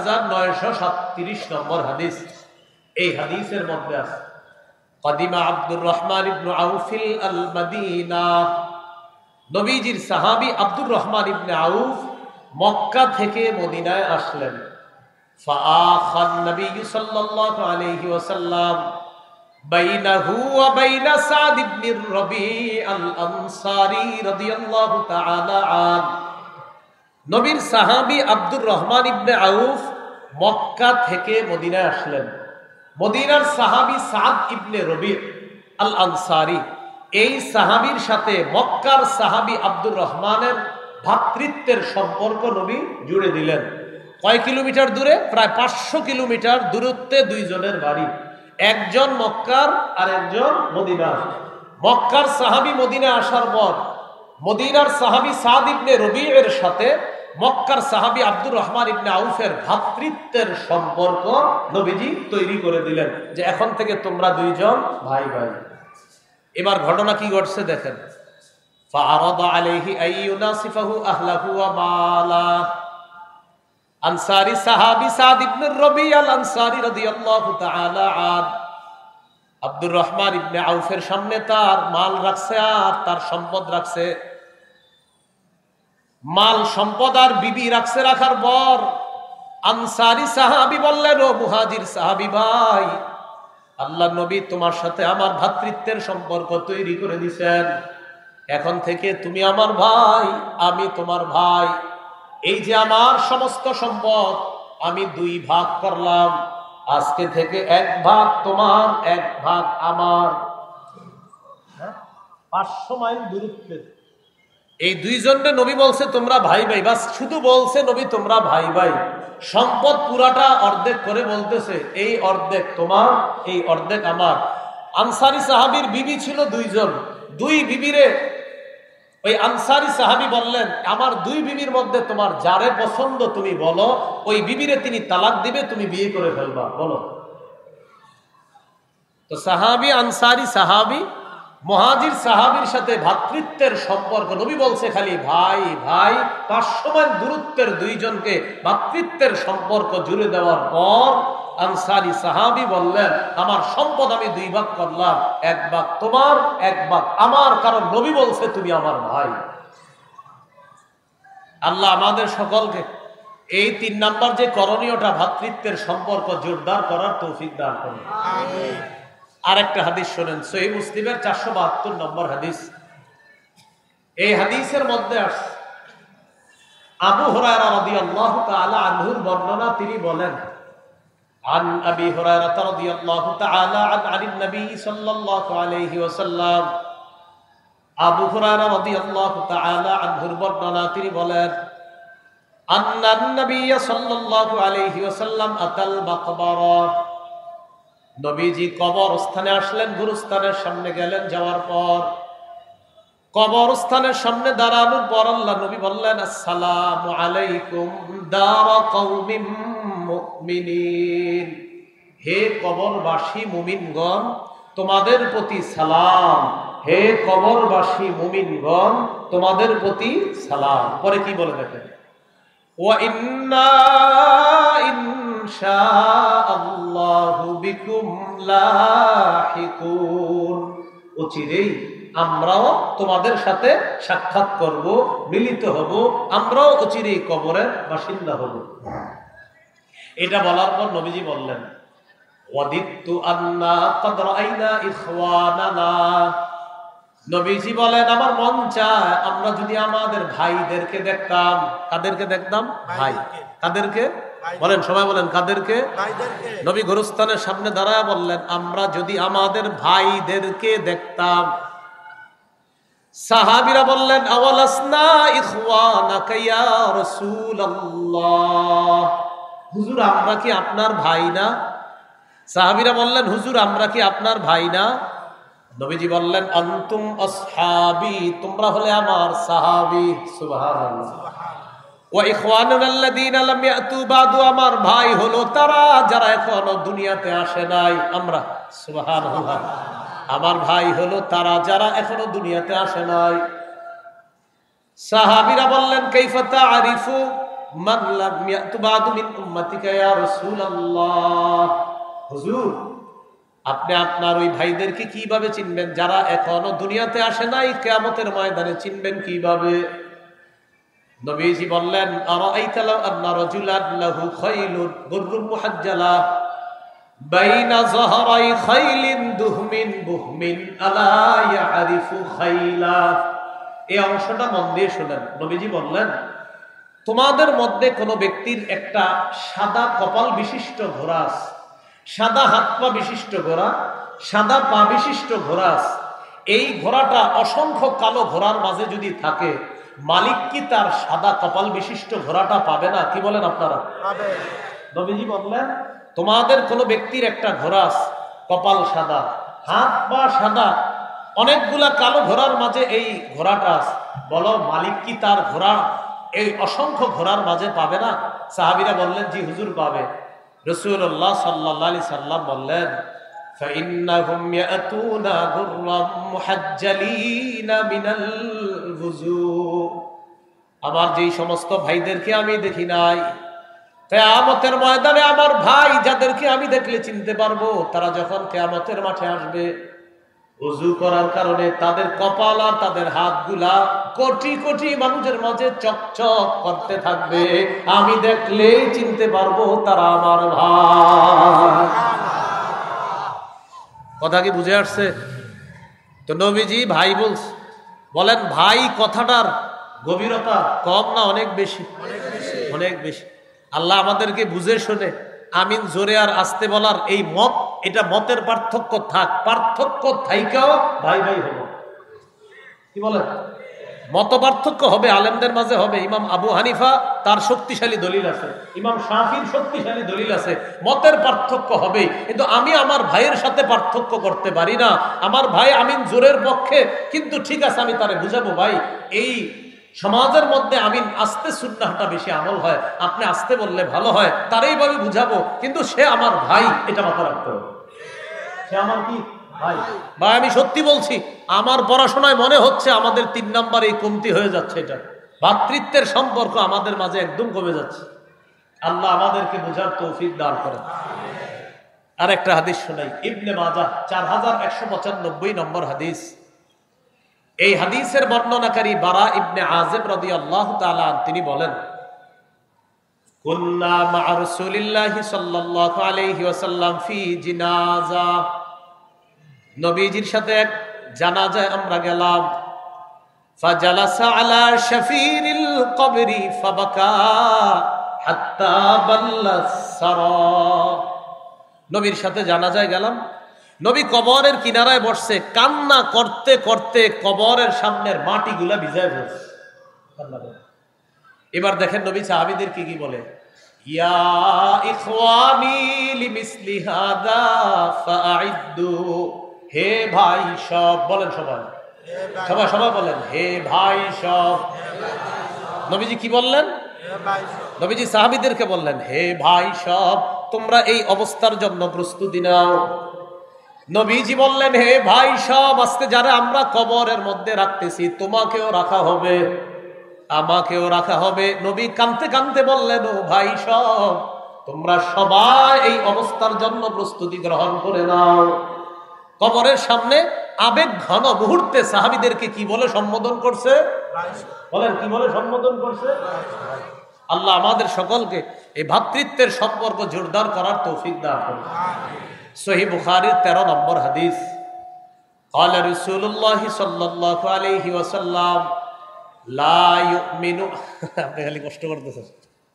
3937 নম্বর হাদিস। এই হাদিসের মধ্যে আছে কাদিমা Abdur Rahman ibn Auf al Medina, নবীজির সাহাবী আব্দুর রহমান ইবনে আউফ মক্কা থেকে মদিনায় আসলেন। ফাআখান নবী সাল্লাল্লাহু আলাইহি ওয়াসাল্লাম বাইনাহু ওয়া বাইনা সাদ ইবনে রবি আল আনসারী রাদিয়াল্লাহু তাআলা আন, নবীর সাহাবী আব্দুর রহমান ইবনে আউফ মক্কা থেকে মদিনায় আসলেন। মদিনার সাহাবী সাদ ইবনে রবি আল আনসারী, এই সাহাবীর সাথে মক্কার সাহাবী আব্দুর রহমানের ভ্রাতৃত্বের সম্পর্ক নবী জুড়ে দিলেন। কয় কিলোমিটার দূরে? প্রায় 500 কিলোমিটার দূরত্বে দুইজনের বাড়ি, একজন মক্কার আর একজন মদিনার। মক্কার সাহাবী মদিনা আসার পর মদিনার সাহাবী সাদ ইবনে রবি এর সাথে মক্কার সাহাবী আব্দুর রহমান ইবনে আউফের ভ্রাতৃত্বের সম্পর্ক নবীজি তৈরি করে দিলেন, যে এখন থেকে তোমরা দুইজন ভাই ভাই। এবার ঘটনা কি ঘটছে দেখেন। ফাআরাদা আলাইহি আইয়ুনাসিফাহু আহলাহু ওয়া মালা, আনসারী সাহাবী সাদ ইবনে রবি আল আনসারী রাদিয়াল্লাহু তাআলা আন আব্দুর রহমান ইবনে আউফের সামনে তার মাল রাখছে আর তার সম্পদ রাখছে। মাল সম্পদ আর বিবি রাখছে। রাখার পর আনসারী সাহাবী বললেন, ও মুহাজির সাহাবী ভাই, আল্লাহ নবী তোমার সাথে আমার ভ্রাতৃত্বের সম্পর্ক তৈরি করে দিয়েছেন, এখন থেকে তুমি আমার ভাই, আমি তোমার ভাই। এই যে আমার সমস্ত সম্পদ আমি 2 ভাগ করলাম, আজকে থেকে 1 ভাগ তোমার 1 ভাগ আমার। 500 মাইল দূরত্বে এই দুইজনকে নবী বলছে তোমরা ভাই ভাই, বাস শুধু বলছে নবী তোমরা ভাই ভাই। সম্পদ পুরাটা অর্ধেক করে বলতেছে, এই অর্ধেক তোমার, এই অর্ধেক আমার। আনসারী সাহাবীর বিবি ছিল 2 জন, 2 বিবিরে ওই আনসারী সাহাবী বললেন, আমার 2 বিবির মধ্যে তোমার যারে পছন্দ তুমি বলো, ওই বিবিরে তিনি তালাক দিবে, তুমি বিয়ে করে ফেলবা, বলো। তো সাহাবী আনসারী সাহাবী মুহাজির সাহাবীর সাথে ভ্রাতৃত্বের সম্পর্ক নবী বলছে খালি ভাই ভাই। 500 মাইল দূরত্বের 2 জনকে ভ্রাতৃত্বের সম্পর্ক জুড়ে দেওয়ার পর আনসারী সাহাবী বললেন, আমার সম্পদ আমি 2 ভাগ করলাম, 1 ভাগ তোমার 1 ভাগ আমার, কারণ নবী বলছে তুমি আমার ভাই। আল্লাহ আমাদের সকলকে এই 3 নাম্বার যে করণীয়টা ভ্রাতৃত্বের সম্পর্ক জোরদার করার তৌফিক দান করুন। আমিন। আরেকটা হাদিস শুনেন, সহিহ মুসলিমের 472 নম্বর হাদিস। এই হাদিসের মধ্যে আছে আবু হুরায়রা রাদিয়াল্লাহু তাআলা আনহুর বর্ণনা। তিনি বলেন, আন আবি হুরায়রা রাদিয়াল্লাহু তাআলা আনিন নবী সাল্লাল্লাহু আলাইহি ওয়াসাল্লাম, আবু হুরায়রা রাদিয়াল্লাহু তাআলা আনহুর বর্ণনা। তিনি বলেন, আন্নান নবী সাল্লাল্লাহু আলাইহি ওয়াসাল্লাম আতাল মাকবারা, নবীজি কবরস্থানে আসলেন, গুরুস্থানের সামনে গেলেন। যাওয়ার পর কবরস্থানের সামনে দাঁড়ানোর পর আল্লাহ নবী বললেন, আসসালামু আলাইকুম দারা কওমিম মুমিনিন, হে কবরবাসী মুমিনগণ তোমাদের প্রতি সালাম, হে কবরবাসী মুমিনগণ তোমাদের প্রতি সালাম। পরে কি বলে দেখেন, ওয়া ইন্না ইনশাআল্লাহু বিকুম লাহিকুন, অচিরেই আমরাও তোমাদের সাথে সাক্ষাৎ করব, মিলিত হব, আমরাও অচিরেই কবরের বাসিন্দা হব। এটা বলার পর নবীজি বললেন, ওয়াদিতু আন্না ক্বাদ রাআইনা ইখওয়ানানা, নবীজি বলেন আমার মন চায় আমরা যদি আমাদের ভাইদেরকে দেখতাম। কাদেরকে দেখতাম? ভাই। কাদেরকে বলেন, সবাই বলেন কাদেরকে? নবী গোরস্থানের সামনে দাঁড়ায় বললেন আমরা যদি আমাদের ভাইদেরকে দেখতাম। সাহাবীরা বললেন আওয়ালাসনা ইখওয়ানাকা ইয়া রাসূলুল্লাহ, হুজুর আমরা কি আপনার ভাই না? সাহাবীরা বললেন হুজুর আমরা কি আপনার ভাই না? নবীজি বললেন আনতুম আসহাবি, তোমরা হলে আমার সাহাবী। সুবহানাল্লাহ। ওয়া ইখওয়ানুনা আল্লাযীনা লাম ইয়াতু বাদু, আমার ভাই হলো তারা যারা এখনো দুনিয়াতে আসে নাই। আমরা সুবহানাল্লাহ, আমার ভাই হলো তারা যারা এখনো দুনিয়াতে আসে নাই। সাহাবীরা বললেন কাইফা তা'রিফু মান লাম ইয়াতু বাদু মিন উম্মাতিকা ইয়া রাসূলুল্লাহ, হুজুর আপনি আপনার ওই ভাইদেরকে কিভাবে চিনবেন যারা এখনো দুনিয়াতে আসে নাই? কিয়ামতের ময়দানে চিনবেন কিভাবে? নবীজি বললেন আরাআইতা লাউ আন্না রাজুলান লাহু খাইলুন গুররুম মুহাজ্জালা বাইনা যাহরাই খাইলিন দুহমিন বুহমিন আলা ইয়ারিফু খাইলা। এই অংশটা মন দিয়ে শুনেন। নবীজি বললেন তোমাদের মধ্যে কোনো ব্যক্তির একটা সাদা কপাল বিশিষ্ট ঘোড়া আছে, সাদা হাত পা বিশিষ্ট ঘোড়া, সাদা পা বিশিষ্ট ঘোড়া আছে। এই ঘোড়াটা অসংখ্য কালো ঘোড়ার মাঝে যদি থাকে, মালিক কি তার সাদা কপাল বিশিষ্ট ঘোড়াটা পাবে না? কি বলেন আপনারা? নবীজি বললেন তোমাদের কোনো ব্যক্তির একটা ঘোড়া আছে, কপাল সাদা, হাত পা সাদা, অনেকগুলা কালো ঘোড়ার মাঝে এই ঘোড়াটা আছে, বলো মালিক কি তার ঘোড়া এই অসংখ্য ঘোড়ার মাঝে পাবে না? সাহাবীরা বললেন জি হুজুর পাবে। রাসূলুল্লাহ সাল্লাল্লাহু আলাইহি সাল্লাম বললেন ফাইন্নাহুম ইয়াতুনা গুররাম মুহাজ্জালিনা মিনাল বুজু, আমার যেই সমস্ত ভাইদেরকে আমি দেখি নাই, কিয়ামতের ময়দানে আমার ভাই যাদেরকে আমি দেখলে চিনতে পারবো, তারা যখন কিয়ামতের মাঠে আসবে ওযু করার কারণে তাদের কপাল আর তাদের হাতগুলা কোটি কোটি মানুষের মাঝে চকচক করতে থাকবে, আমি দেখলেই চিনতে পারবো তারা আমার ভাই। কথা কি বুঝে আসছে? তো নবীজি ভাই বলেন ভাই কথাটার গভীরতা কম না অনেক বেশি? অনেক বেশি। আল্লাহ আমাদেরকে বুঝে শুনে আমিন জোরে আর আস্তে বলার এই মত, এটা মতের পার্থক্য থাক, পার্থক্য থাইকাও ভাই ভাই হবো। কি বলেন? মত পার্থক্য হবে, আলেমদের মাঝে হবে। ইমাম আবু হানিফা তার শক্তিশালী দলিল আছে, ইমাম শাফির শক্তিশালী দলিল আছে, মতের পার্থক্য হবে, কিন্তু আমি আমার ভাইয়ের সাথে পার্থক্য করতে পারি না। আমার ভাই আমিন জোরের পক্ষে, কিন্তু ঠিক আছে আমি তারে বুঝাবো ভাই এই সমাজের মধ্যে আমিন আস্তে সুন্নাহটা বেশি আমল হয়, আপনি আস্তে বললে ভালো হয়, তারই ভাবে বুঝাবো, কিন্তু সে আমার ভাই, এটা মাথা রাখতে হবে। সে আমার কি ভাই? ভাই আমি সত্যি বলছি, আমার পড়াশোনায় মনে হচ্ছে আমাদের 3 নাম্বার এই কমতি হয়ে যাচ্ছে। এটা ভ্রাতৃত্বের সম্পর্ক আমাদের মাঝে একদম কমে যাচ্ছে। আল্লাহ আমাদেরকে বোঝার তৌফিক দান করেন। আর একটা হাদিস শোনাই, ইবনে মাজাহ 4195 নম্বর হাদিস। এই হাদিসের বর্ণনাকারী বারা ইবনে আযিব রাদিয়াল্লাহু তাআলা তিনি বলেন কুন্না মা রাসূলিল্লাহি সাল্লাল্লাহু আলাইহি ওয়াসাল্লাম ফি জিনাজা, নবীজির সাথে এক জানাজায় আমরা গেলাম। ফাজালাসা আলা শাফিরিল কবরি ফাবাকা হাত্তা বাল্লাস সারা, নবীর সাথে জানাজায় গেলাম, নবী কবরের কিনারায় বসছে, কান্না করতে করতে কবরের সামনের মাটিগুলা ভিজায় পড়ছে। এবার দেখেন নবী সাহাবীদেরকে কি বলে, ইয়া ইখওয়ানি লিমিসলি হাদা ফাআইদ্দু, হে ভাই সব, বলেন সবাই, সবাই সবাই বলেন হে ভাই সব। নবীজি কি বললেন? নবীজি সাহাবীদেরকে বললেন হে ভাই সব, তোমরা এই অবস্থার জন্য প্রস্তুতি নাও। নবীজি বললেন হে ভাই সব, আজকে যারা আমরা কবরের মধ্যে রাখতেছি তোমাকেও রাখা হবে, আমাকেও রাখা হবে। নবী কাঁদতে কাঁদতে বললেন ও ভাই সব, তোমরা সবাই এই অবস্থার জন্য প্রস্তুতি গ্রহণ করে নাও। কবরের সামনে আবেগ ঘন মুহূর্তে সাহাবীদেরকে কি বলে সম্বোধন করছে? বলেন কি বলে সম্বোধন করছে? আল্লাহ আমাদের সকলকে এই ভ্রাতৃত্বের সম্পর্ক জোরদার করার তৌফিক দান করুন। সহিহ বুখারীর 13 নম্বর হাদিস, قال رسول الله صلى الله عليه وسلم لا يؤمن আপনি খালি কষ্ট করতেছেন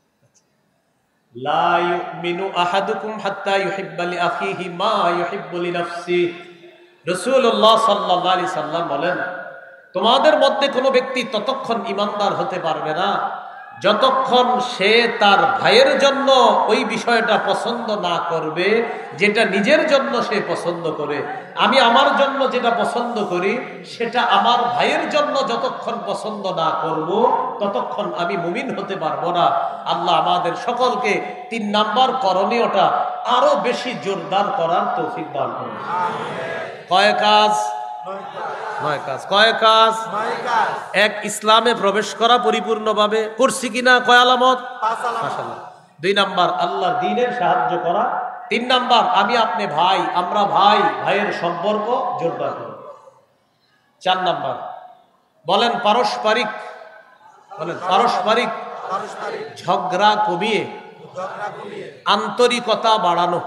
لا يؤمن احدكم حتى يحب لاخيه ما يحب لنفسه রাসূলুল্লাহ সাল্লাল্লাহু আলাইহি সাল্লাম বলেন তোমাদের মধ্যে কোনো ব্যক্তি ততক্ষণ ঈমানদার হতে পারবে না যতক্ষণ সে তার ভাইয়ের জন্য ওই বিষয়টা পছন্দ না করবে যেটা নিজের জন্য সে পছন্দ করে। আমি আমার জন্য যেটা পছন্দ করি সেটা আমার ভাইয়ের জন্য যতক্ষণ পছন্দ না করব ততক্ষণ আমি মুমিন হতে পারবো না। আল্লাহ আমাদের সকলকে ৩ নাম্বার করণীয়টা আরো বেশি জোরদার করার তৌফিক দান করুন। কয় কাজ? 9 কাজ। কয় কাজ? 9 কাজ। এক, ইসলামে প্রবেশ করা পরিপূর্ণভাবে করছি কিনা কয় আলামত? 5 আলামত। মাশাআল্লাহ। 2 নাম্বার আল্লাহর দ্বীনের সাহায্য করা। 3 নাম্বার আমি আপনি ভাই, আমরা ভাই, ভাইয়ের সম্পর্ক জোরদার করা। 4 নাম্বার বলেন পারস্পরিক, বলেন পারস্পরিক ঝগড়া কমিয়ে আন্তরিকতা বাড়ানো।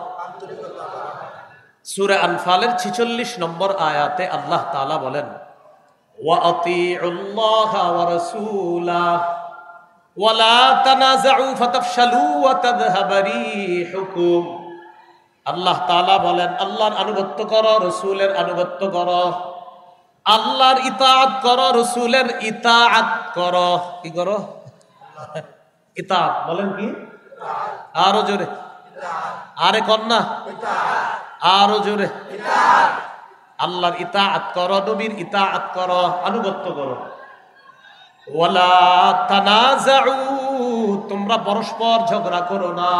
সূরা আনফালের 46 নম্বর আয়াতে আল্লাহ তাআলা বলেন ওয়া আতিউল্লাহা ওয়া রাসূলাহু ওয়া লা তানাযাউ ফাতাফশালু ওয়া তাযহাবা রিহুকুম। আল্লাহ তাআলা বলেন আল্লাহর আনুগত্য করো, রাসূলের আনুগত্য করো, আল্লাহর ইতাআত করো, রাসূলের ইতাআত করো। কি করো? ইতাআত। বলেন কি? আরো জোরে। আরে কন্যা আরো জোরে। আল্লাহর ইতাআত করো, নবীর ইতাআত করো, আনুগত্য করো। ওয়ালা তানাযাউ তোমরা পরস্পর ঝগড়া করো না।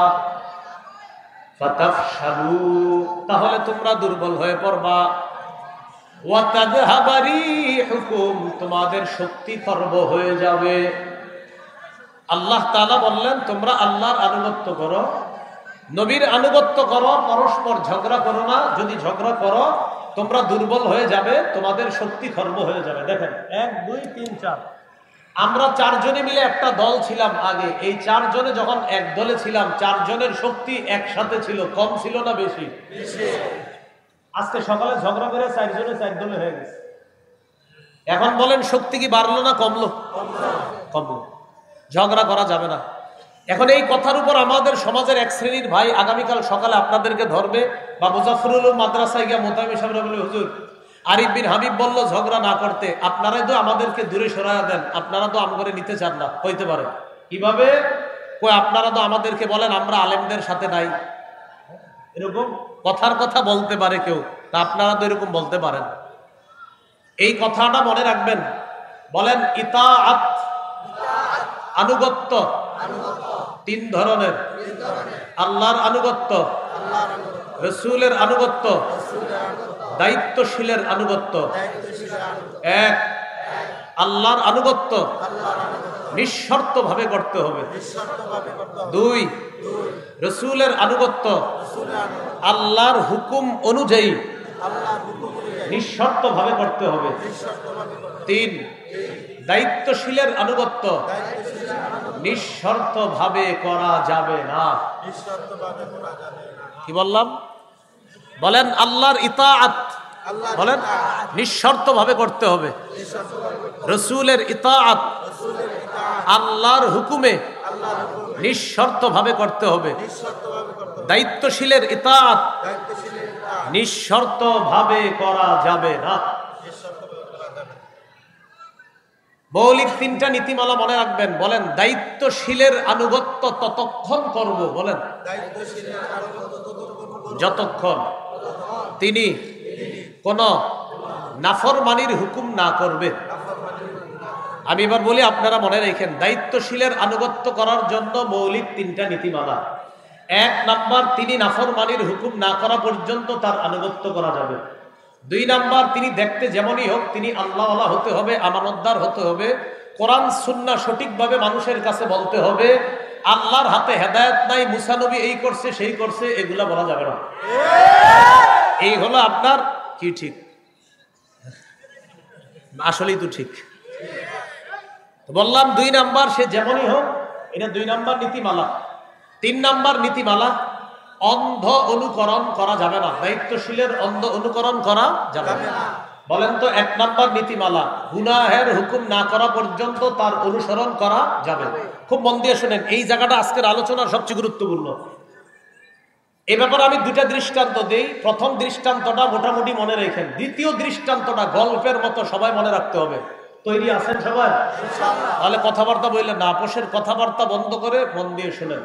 ফাতাফশালু তাহলে তোমরা দুর্বল হয়ে পড়বা। ওয়া তাযহাবা রিহুকুম তোমাদের শক্তি খর্ব হয়ে যাবে। আল্লাহ তাআলা বললেন তোমরা আল্লাহর আনুগত্য করো, নবীর আনুগত্য করো, পরস্পর ঝগড়া করো না। যদি ঝগড়া করো তোমরা দুর্বল হয়ে যাবে, তোমাদের শক্তি খর্ব হয়ে যাবে। দেখেন 1 2 3 4 আমরা 4 জনে মিলে একটা দল ছিলাম আগে। এই 4 জনে যখন এক দলে ছিলাম 4 জনের শক্তি একসাথে ছিল, কম ছিল না বেশি? আজকে সকালে ঝগড়া করে 4 জনে 4 দলে হয়ে গেছে। এখন বলেন শক্তি কি বাড়লো না কমলো? কমলো। ঝগড়া করা যাবে না। এখন এই কথার উপর আমাদের সমাজের এক শ্রেণীর ভাই আগামীকাল সকালে আপনাদেরকে ধরবে বা মুজাফফরুল মাদ্রাসায় গিয়ে মোতামিম সাহেব বলে হুজুর আরিফ বিন হাবিব বলল ঝগড়া না করতে, আপনারাই তো আমাদেরকে দূরে সরাইয়া দেন, আপনারা তো আমগরে নিতে চান না। হইতে পারে কিভাবে? কই আপনারা তো আমাদেরকে বলেন আমরা আলেমদের সাথে নাই। এরকম কথার কথা বলতে পারে কেউ, তা আপনারা তো এরকম বলতে পারেন। এই কথাটা মনে রাখবেন। বলেন ইতাআত আনুগত্য 3 ধরনের। আল্লাহর আনুগত্য, রাসূলের আনুগত্য, দায়িত্বশীলের আনুগত্য। 1 আল্লাহর আনুগত্য নিঃশর্ত ভাবে করতে হবে। 2 রাসূলের আনুগত্য আল্লাহর হুকুম অনুযায়ী নিঃশর্ত ভাবে করতে হবে। 3 দায়িত্বশীলের আনুগত্য নিঃশর্ত ভাবে করা যাবে না। কি বললাম? বলেন আল্লাহর ইতাআত, বলেন নিঃশর্ত ভাবে করতে হবে। রাসূলের ইতাআত আল্লাহর হুকুমে নিঃশর্ত ভাবে করতে হবে। দায়িত্বশীলের ইতাআত নিঃশর্ত ভাবে করা যাবে না। মৌলিক 3টা নীতিমালা মনে রাখবেন। বলেন দায়িত্বশীলের আনুগত্য ততক্ষণ করব, বলেন যতক্ষণ তিনি কোন নাফরমানির হুকুম না করবে। আমি এবার বলি আপনারা মনে রাখেন, দায়িত্বশীলের আনুগত্য করার জন্য মৌলিক 3টা নীতিমালা। 1 নাম্বার তিনি নাফরমানির হুকুম না করা পর্যন্ত তার আনুগত্য করা যাবে। 2 নাম্বার তিনি দেখতে যেমনই হোক তিনি আল্লাহওয়ালা হতে হবে, আমানতদার হতে হবে, কোরআন সুন্নাহ সঠিকভাবে মানুষের কাছে বলতে হবে। আল্লাহর হাতে হেদায়েত নাই, মুসা নবী এই করছে সেই করছে এগুলা বলা যাবে না। এই হলো আপনার কি ঠিক? আসলেই তো ঠিক বললাম। 2 নাম্বার সে যেমনই হোক, এটা 2 নাম্বার নীতিমালা। 3 নাম্বার নীতিমালা অন্ধ অনুকরণ করা যাবে না। দায়িত্বশীলের অন্ধ অনুকরণ করা যাবে না। বলেন তো 1 নম্বর নীতিমালা, গুনাহের হুকুম না করা পর্যন্ত তার অনুসরণ করা যাবে। খুব মন দিয়ে শুনেন, এই জায়গাটা আজকের আলোচনার সবচেয়ে গুরুত্বপূর্ণ। এ ব্যাপারে আমি 2টা দৃষ্টান্ত দেই। প্রথম দৃষ্টান্তটা মোটামুটি মনে রেখেন, দ্বিতীয় দৃষ্টান্তটা গল্পের মতো সবাই মনে রাখতে হবে। তৈরি আছেন সবাই? তাহলে কথাবার্তা বললেন না, আপোষের কথাবার্তা বন্ধ করে মন দিয়ে শুনেন।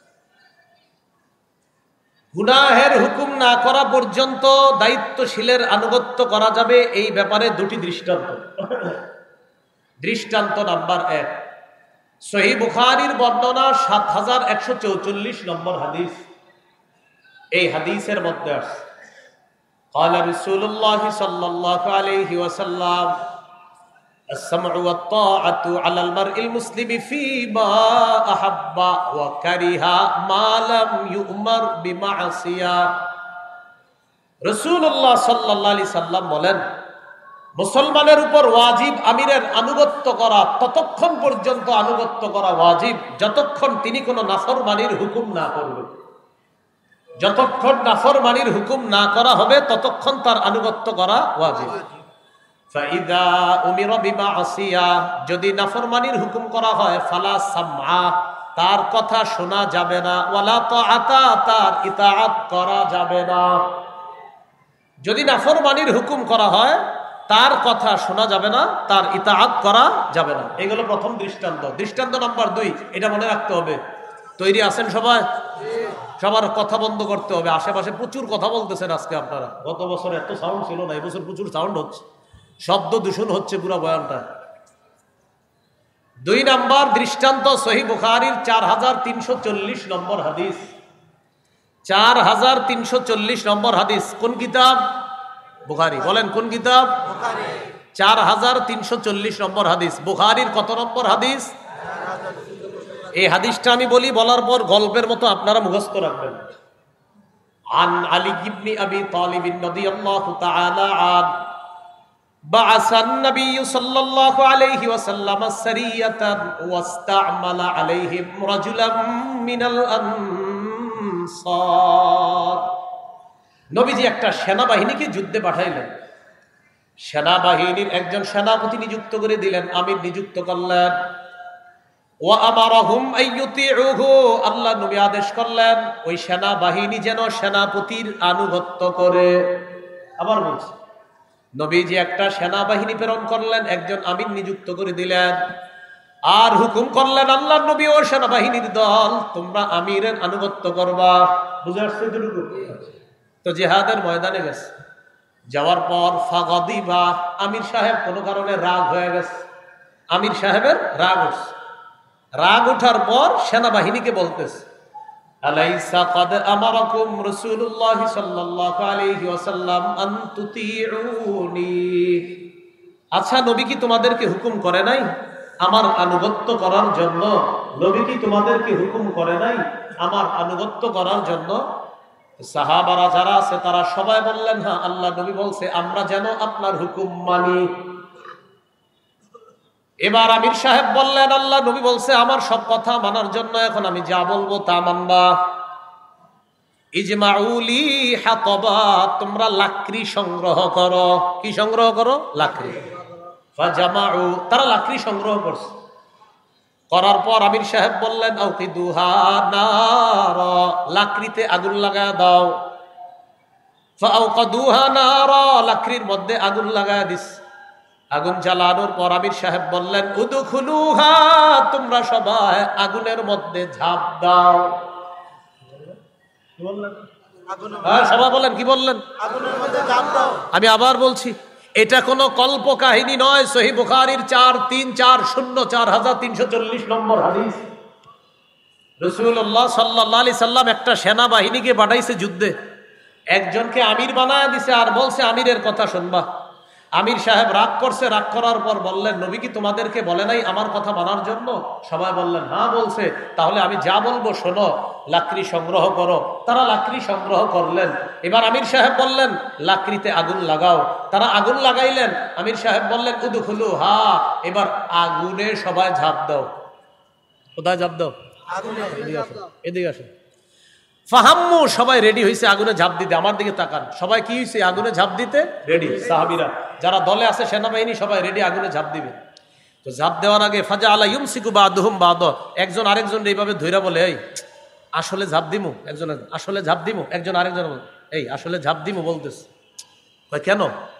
গুনাহের হুকুম না করা পর্যন্ত দায়িত্বশীলের আনুগত্য করা যাবে, এই ব্যাপারে 2টি দৃষ্টান্ত। দৃষ্টান্ত নাম্বার 1, সহিহ বুখারীর বর্ণনা 7144 নম্বর হাদিস। এই হাদিসের মধ্যে আছে, قال رسول الله صلى الله عليه وسلم السمع والطاعة على المرء المسلم فيما أحب وكره ما لم يؤمر بمعصية। রাসূলুল্লাহ সাল্লাল্লাহু আলাইহি সাল্লাম বলেন, মুসলমানের উপর ওয়াজিব আমিরের আনুগত্য করা, ততক্ষণ পর্যন্ত আনুগত্য করা ওয়াজিব যতক্ষণ তিনি কোনো নাফরমানির হুকুম না করবেন। যতক্ষণ নাফরমানির হুকুম না করা হবে ততক্ষণ তার আনুগত্য করা ওয়াজিব। ফাইদা উমিরা বিমাসিয়া, যদি নাফরমানির হুকুম করা হয়, ফালা সামআ, তার কথা শোনা যাবে না, ওয়ালা তাআতা, তার ইতাআত করা যাবে না। যদি নাফরমানির হুকুম করা হয়, তার কথা শোনা যাবে না, তার ইতাআত করা যাবে না। এগুলো প্রথম দৃষ্টান্ত। দৃষ্টান্ত নাম্বার 2, এটা মনে রাখতে হবে। তৈরি আছেন সবাই? সবার কথা বন্ধ করতে হবে। আশেপাশে প্রচুর কথা বলতেছেন আজকে আপনারা। গত বছর এত সাউন্ড ছিল না, এই বছর প্রচুর সাউন্ড হচ্ছে, শব্দ দূষণ হচ্ছে পুরো বয়ানটা। 2 নাম্বার দৃষ্টান্ত, সহিহ বুখারীর 4340 নম্বর হাদিস। 4340 নম্বর হাদিস কোন কিতাব? বুখারী। বলেন কোন কিতাব? বুখারী। 4340 নম্বর হাদিস বুখারীর কত নম্বর হাদিস? এই হাদিসটা আমি বলি, বলার পর গল্পের মতো আপনারা মুখস্থ রাখবেন। আন আলী ইবনে আবি তালিব রাদিয়াল্লাহু তাআলা আন বা'আসান নবী সাল্লাল্লাহু আলাইহি ওয়াসাল্লাম সারিয়াতান ওয়াস্তা'মালা আলাইহিম রাজুলাম মিনাল আনসার। নবীজি একটা সেনাবাহিনীকে যুদ্ধে পাঠাইলেন। সেনাবাহিনীর একজন সেনাপতি নিযুক্ত করে দিলেন, আমির নিযুক্ত করলেন। ওয়া আমারাহুম আইয়ুতিউহু, আল্লাহ নবী আদেশ করলেন ওই সেনাবাহিনী যেন সেনাপতির আনুগত্য করে। আবার বলছি, নবীজি একটা সেনাবাহিনী প্রেরণ করলেন, একজন আমির নিযুক্ত করে দিলেন, আর হুকুম করলেন আল্লাহ নবী ও সেনাবাহিনীর দল, তোমরা আমিরের আনুগত্য করবা। বুঝে আসছে? তো জিহাদের ময়দানে গেছে, যাওয়ার পর ফাগাদিবা, আমির সাহেব কোনো কারণে রাগ হয়ে গেছে। আমির সাহেবের রাগ উঠছে। রাগ উঠার পর সেনাবাহিনীকে বলতেছে, আলাইসা ক্বাদ আমারাকুম রাসূলুল্লাহ সাল্লাল্লাহু আলাইহি ওয়াসাল্লাম আন তুতিউনি। আচ্ছা, নবী কি তোমাদেরকে হুকুম করে নাই আমার আনুগত্য করার জন্য? নবী কি তোমাদেরকে হুকুম করে নাই আমার আনুগত্য করার জন্য? সাহাবারা যারা আছে তারা সবাই বললেন, হ্যাঁ, আল্লাহ নবী বলছে আমরা যেন আপনার হুকুম মানি। এবার আমির সাহেব বললেন, আল্লাহ নবী বলছে আমার সব কথা মানার জন্য এখন আমি যা বলবো তা মানবা। ইজমাউলি হাতবা, তোমরা লাকড়ি সংগ্রহ করো। কি সংগ্রহ করো? লাকড়ি। ফাজামাউ, তারা লাকড়ি সংগ্রহ করছে। করার পর আমির সাহেব বললেন, আউকিদুহা নারা, লাকড়িতে আগুন লাগায় দাও। ফাআউকাদুহা নারা, লাকড়ির মধ্যে আগুন লাগায় দিস। আগুন জ্বালানোর পর আমির সাহেব বললেন, উদখুলুহা, তোমরা সবাই আগুনের মধ্যে ঝাঁপ দাও। সবাই বলেন, কি বললেন? আগুনের মধ্যে ঝাঁপ দাও। আমি আবার বলছি, এটা কোনো কল্প কাহিনী নয়। সহিহ বুখারীর 4340 নম্বর হাদিস। রাসূলুল্লাহ সাল্লাল্লাহু আলাইহি সাল্লাম একটা সেনাবাহিনীকে পাঠাইছে যুদ্ধে, একজনকে আমির বানায় দিছে আর বলছে আমিরের কথা শুনবা। আমির সাহেব রাগ করছে, রাগ করার পর বললেন, নবী কি তোমাদেরকে বলে নাই আমার কথা মানার জন্য? সবাই বললেন, হ্যাঁ বলছে। তাহলে আমি যা বলবো শোনো, লাকড়ি সংগ্রহ করো। তারা লাকড়ি সংগ্রহ করলেন। এবার আমির সাহেব বললেন, লাকড়িতে আগুন লাগাও। তারা আগুন লাগাইলেন। আমির সাহেব বললেন, উদখুলুহা, এবার আগুনে সবাই ঝাঁপ দাও। কোথায় ঝাঁপ দাও? এদিকে আসো। ফাহাম্মু, সবাই রেডি হয়েছে আগুনে ঝাঁপ দিতে। আমার দিকে তাকান, সবাই কি হয়েছে? আগুনে ঝাঁপ দিতে রেডি। সাহাবীরা যারা দলে আছে, সেনাবাহিনী সবাই রেডি আগুনে ঝাঁপ দিবে। তো ঝাঁপ দেওয়ার আগে ফাজা আলা ইউমসিকু বাদুহুম বাদ, একজন আরেকজন এইভাবে ধইরা বলে, এই আসলে ঝাঁপ দিমু, একজন আসলে ঝাঁপ দিমু, একজন আরেকজন এই আসলে ঝাঁপ দিমু বলতেছে। কেন?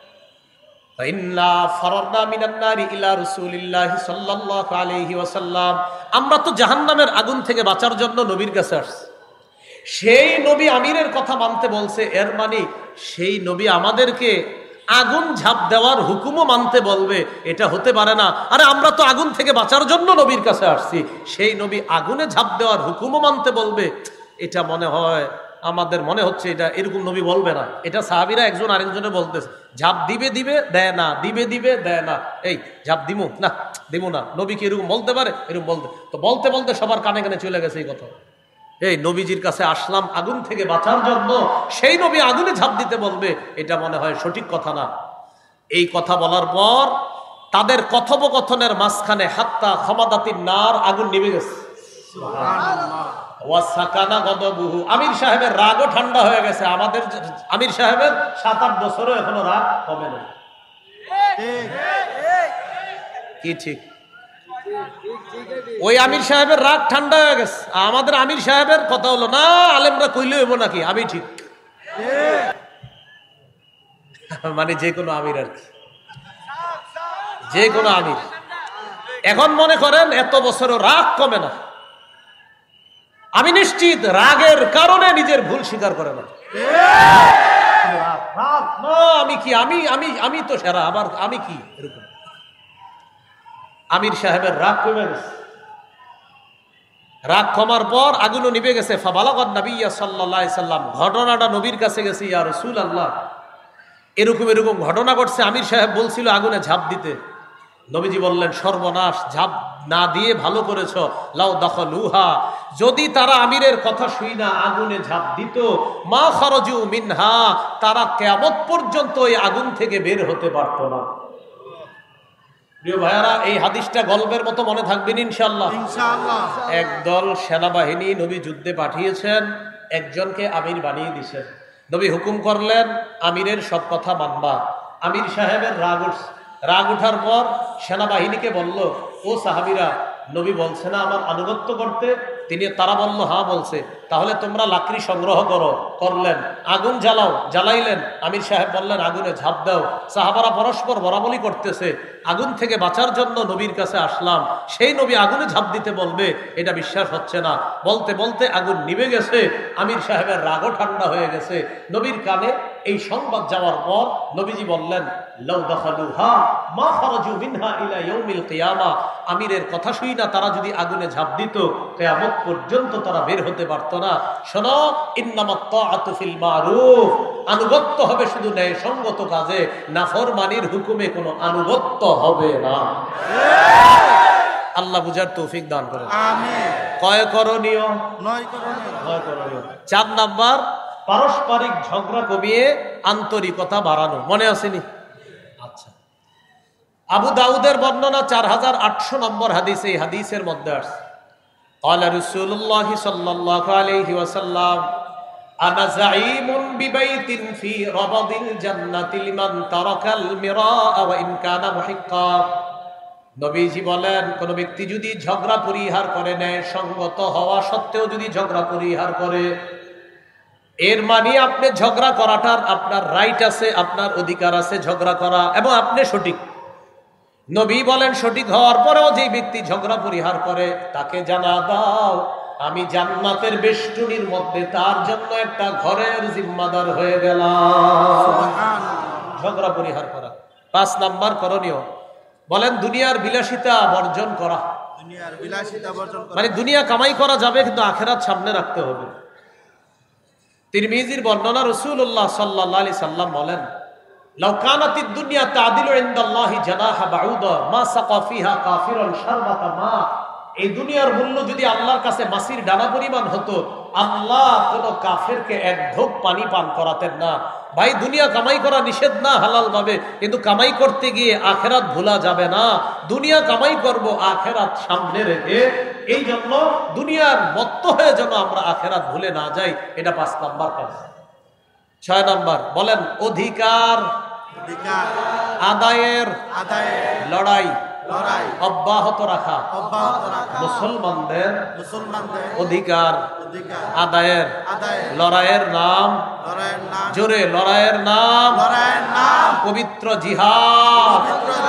আমরা তো জাহান্নামের আগুন থেকে বাঁচার জন্য নবীর কাছে আসছি। সেই নবী আমিরের কথা মানতে বলছে, এর মানে সেই নবী আমাদেরকে আগুন ঝাঁপ দেওয়ার হুকুমও মানতে বলবে? এটা হতে পারে না। আরে আমরা তো আগুন থেকে বাঁচার জন্য নবীর কাছে আসছি, সেই নবী আগুনে ঝাঁপ দেওয়ার হুকুমও মানতে বলবে? এটা মনে হয়, আমাদের মনে হচ্ছে এটা এরকম নবী বলবে না। এটা সাহাবীরা একজন আরেকজনের বলতেছে, ঝাঁপ দিবে দিবে দেয় না, দিবে দিবে দেয় না, এই ঝাঁপ দিমু না, দিমু না। নবী কি এরকম বলতে পারে? এরকম বলতে তো বলতে বলতে সবার কানে কানে চলে গেছে এই কথা। এই নবীজির কাছে আসলাম আগুন থেকে বাঁচার জন্য, সেই নবী আগুনে ঝাঁপ দিতে বলবে? এটা মনে হয় সঠিক কথা না। এই কথা বলার পর তাদের কথোপকথনের মাঝখানে হাত্তা খমাদাতিন নার, আগুন নিভে গেছে। আমির সাহেবের রাগও ঠান্ডা হয়ে গেছে। আমাদের আমির সাহেবের 7-8 বছরও এখনো রাগ কমে না। কি ঠিক? ওই আমির সাহেবের রাগ ঠান্ডা হয়ে গেছে। আমাদের আমির সাহেবের কথা হলো, না আলেমরা কইলে হইব নাকি, আমি ঠিক। মানে যে কোনো আমির আর কি, যে কোনো আমির। এখন মনে করেন এত বছরও রাগ কমে না। আমি নিশ্চিত রাগের কারণে নিজের ভুল স্বীকার করে না। আমি কি, আমি আমি আমি তো সেরা, আবার আমি কি, এরকম। আমির সাহেবের রাগ কমে গেছে। রাগ কমার পর আগুনও নিভে গেছে। ফাবালাগাত নবিয়্যা সাল্লাল্লাহু আলাইহি সাল্লাম, ঘটনাটা নবীর কাছে গেছে, ইয়া রাসূলুল্লাহ এরকম এরকম ঘটনা ঘটছে, আমির সাহেব বলছিল আগুনে ঝাঁপ দিতে। নবীজি বললেন, সর্বনাশ, ঝাঁপ না দিয়ে ভালো করেছ। লাউ দাখালুহা, যদি তারা আমিরের কথা শুই না আগুনে ঝাঁপ দিত, মা খারাজু মিনহা, তারা কিয়ামত পর্যন্ত এই আগুন থেকে বের হতে পারত না। প্রিয় ভাইয়ারা, এই হাদিসটা গল্পের মতো মনে থাকবেন ইনশাআল্লাহ। ইনশাআল্লাহ। একদল সেনাবাহিনী নবী যুদ্ধে পাঠিয়েছেন, একজনকে আমির বানিয়ে দিয়েছেন। নবী হুকুম করলেন, আমিরের সব কথা মানবা। আমির সাহেবের রাগ উঠার পর সেনাবাহিনীকে বলল, ও সাহাবীরা, নবী বলছে না আমার আনুগত্য করতে? তারা বলল, হ্যাঁ বলছে। তাহলে তোমরা লাকড়ি সংগ্রহ করো। করলেন, আগুন জ্বালাও। জ্বালাইলেন। আমির সাহেব বললেন, আগুনে ঝাঁপ দাও। সাহাবারা পরস্পর বরাবরি করতেছে। আগুন থেকে বাঁচার জন্য নবীর কাছে আসলাম, সেই নবী আগুনে ঝাঁপ দিতে বলবে? এটা বিশ্বাস হচ্ছে না। বলতে বলতে আগুন নিভে গেছে। আমির সাহেবের রাগও ঠান্ডা হয়ে গেছে। নবীর কানে এই সংবাদ যাওয়ার পর নবীজি বললেন, লাউ দাখালুহা মা খারাজু মিনহা ইলা ইয়াউমিল কিয়ামা, আমিরের কথা শুই না তারা যদি আগুনে ঝাঁপ দিত, কিয়ামত পর্যন্ত তারা বের হতে পারত না। শোনো, ইন্নামাত তাআতু ফিল মারুফ, আনুগত্য হবে শুধু ন্যায়সঙ্গত কাজে, নাফরমানির হুকুমে কোনো আনুগত্য হবে না। আল্লাহ বুঝার তৌফিক দান করেন। আমিন। কয় করণীয়? 9 করণীয়। 4 নাম্বার, পারস্পরিক ঝগড়া কমিয়ে আন্তরিকতা বাড়ানো। মনে আসেনি? আচ্ছা, আবু দাউদের বর্ণনা 4800 নম্বর হাদিস। এই হাদিসের মধ্যে আসছে, ক্বালা রাসূলুল্লাহ সাল্লাল্লাহু আলাইহি ওয়াসাল্লাম, আনা যাঈমুন বিবাইতিন ফি রাবাদিল জান্নাতি লিমান তারাকাল মিরাআ ওয়া ইন কানা মুহিক্কা। নবীজি বলেন, কোন ব্যক্তি যদি ঝগড়া পরিহার করে, নেয় সঙ্গত হওয়া সত্ত্বেও যদি ঝগড়া পরিহার করে, এর মানে আপনি ঝগড়া করাটার আপনার রাইট আছে, আপনার অধিকার আছে ঝগড়া করা, এবং আপনি সঠিক। নবী বলেন, সঠিক হওয়ার পরেও যে ব্যক্তি ঝগড়া পরিহার করে, তাকে জানা দাও আমি জান্নাতের বেষ্টনীর মধ্যে তার জন্য একটা ঘরের জিম্মাদার হয়ে গেলাম। ঝগড়া পরিহার করা। 5 নাম্বার করণীয়, বলেন দুনিয়ার বিলাসিতা বর্জন করা। দুনিয়ার বিলাসিতা বর্জন করা মানে দুনিয়া কামাই করা যাবে, কিন্তু আখিরাত সামনে রাখতে হবে। তিরমিজির বর্ণনা, রাসূলুল্লাহ সাল্লাল্লাহু আলাইহি সাল্লাম বলেন, লাউ কানাতিদ দুনিয়া তা'দিলু ইনদাল্লাহি জানাহা বাউদা মা সাকা ফিহা কাফিরুন শারবাতা মা। এই দুনিয়ার মূল্য যদি আল্লাহর কাছে মাছির ডানা পরিমাণ হতো, আল্লাহ কোন কাফেরকে এক ঢোক পানি পান করাতেন না। ভাই দুনিয়া কামাই করা নিষেধ না হালাল ভাবে, কিন্তু কামাই করতে গিয়ে আখেরাত ভোলা যাবে না। দুনিয়া কামাই করব আখেরাত সামনে রেখে, এই জন্য দুনিয়ার মত্ত হয়ে যেন আমরা আখেরাত ভুলে না যাই। এটা 5 নাম্বার কাজ। 6 নাম্বার বলেন অধিকার আদায়ের লড়াই অব্যাহত রাখা। মুসলমানদের অধিকার আদায়ের লড়াইয়ের নাম, জোরে লড়াইয়ের নাম পবিত্র জিহাদ।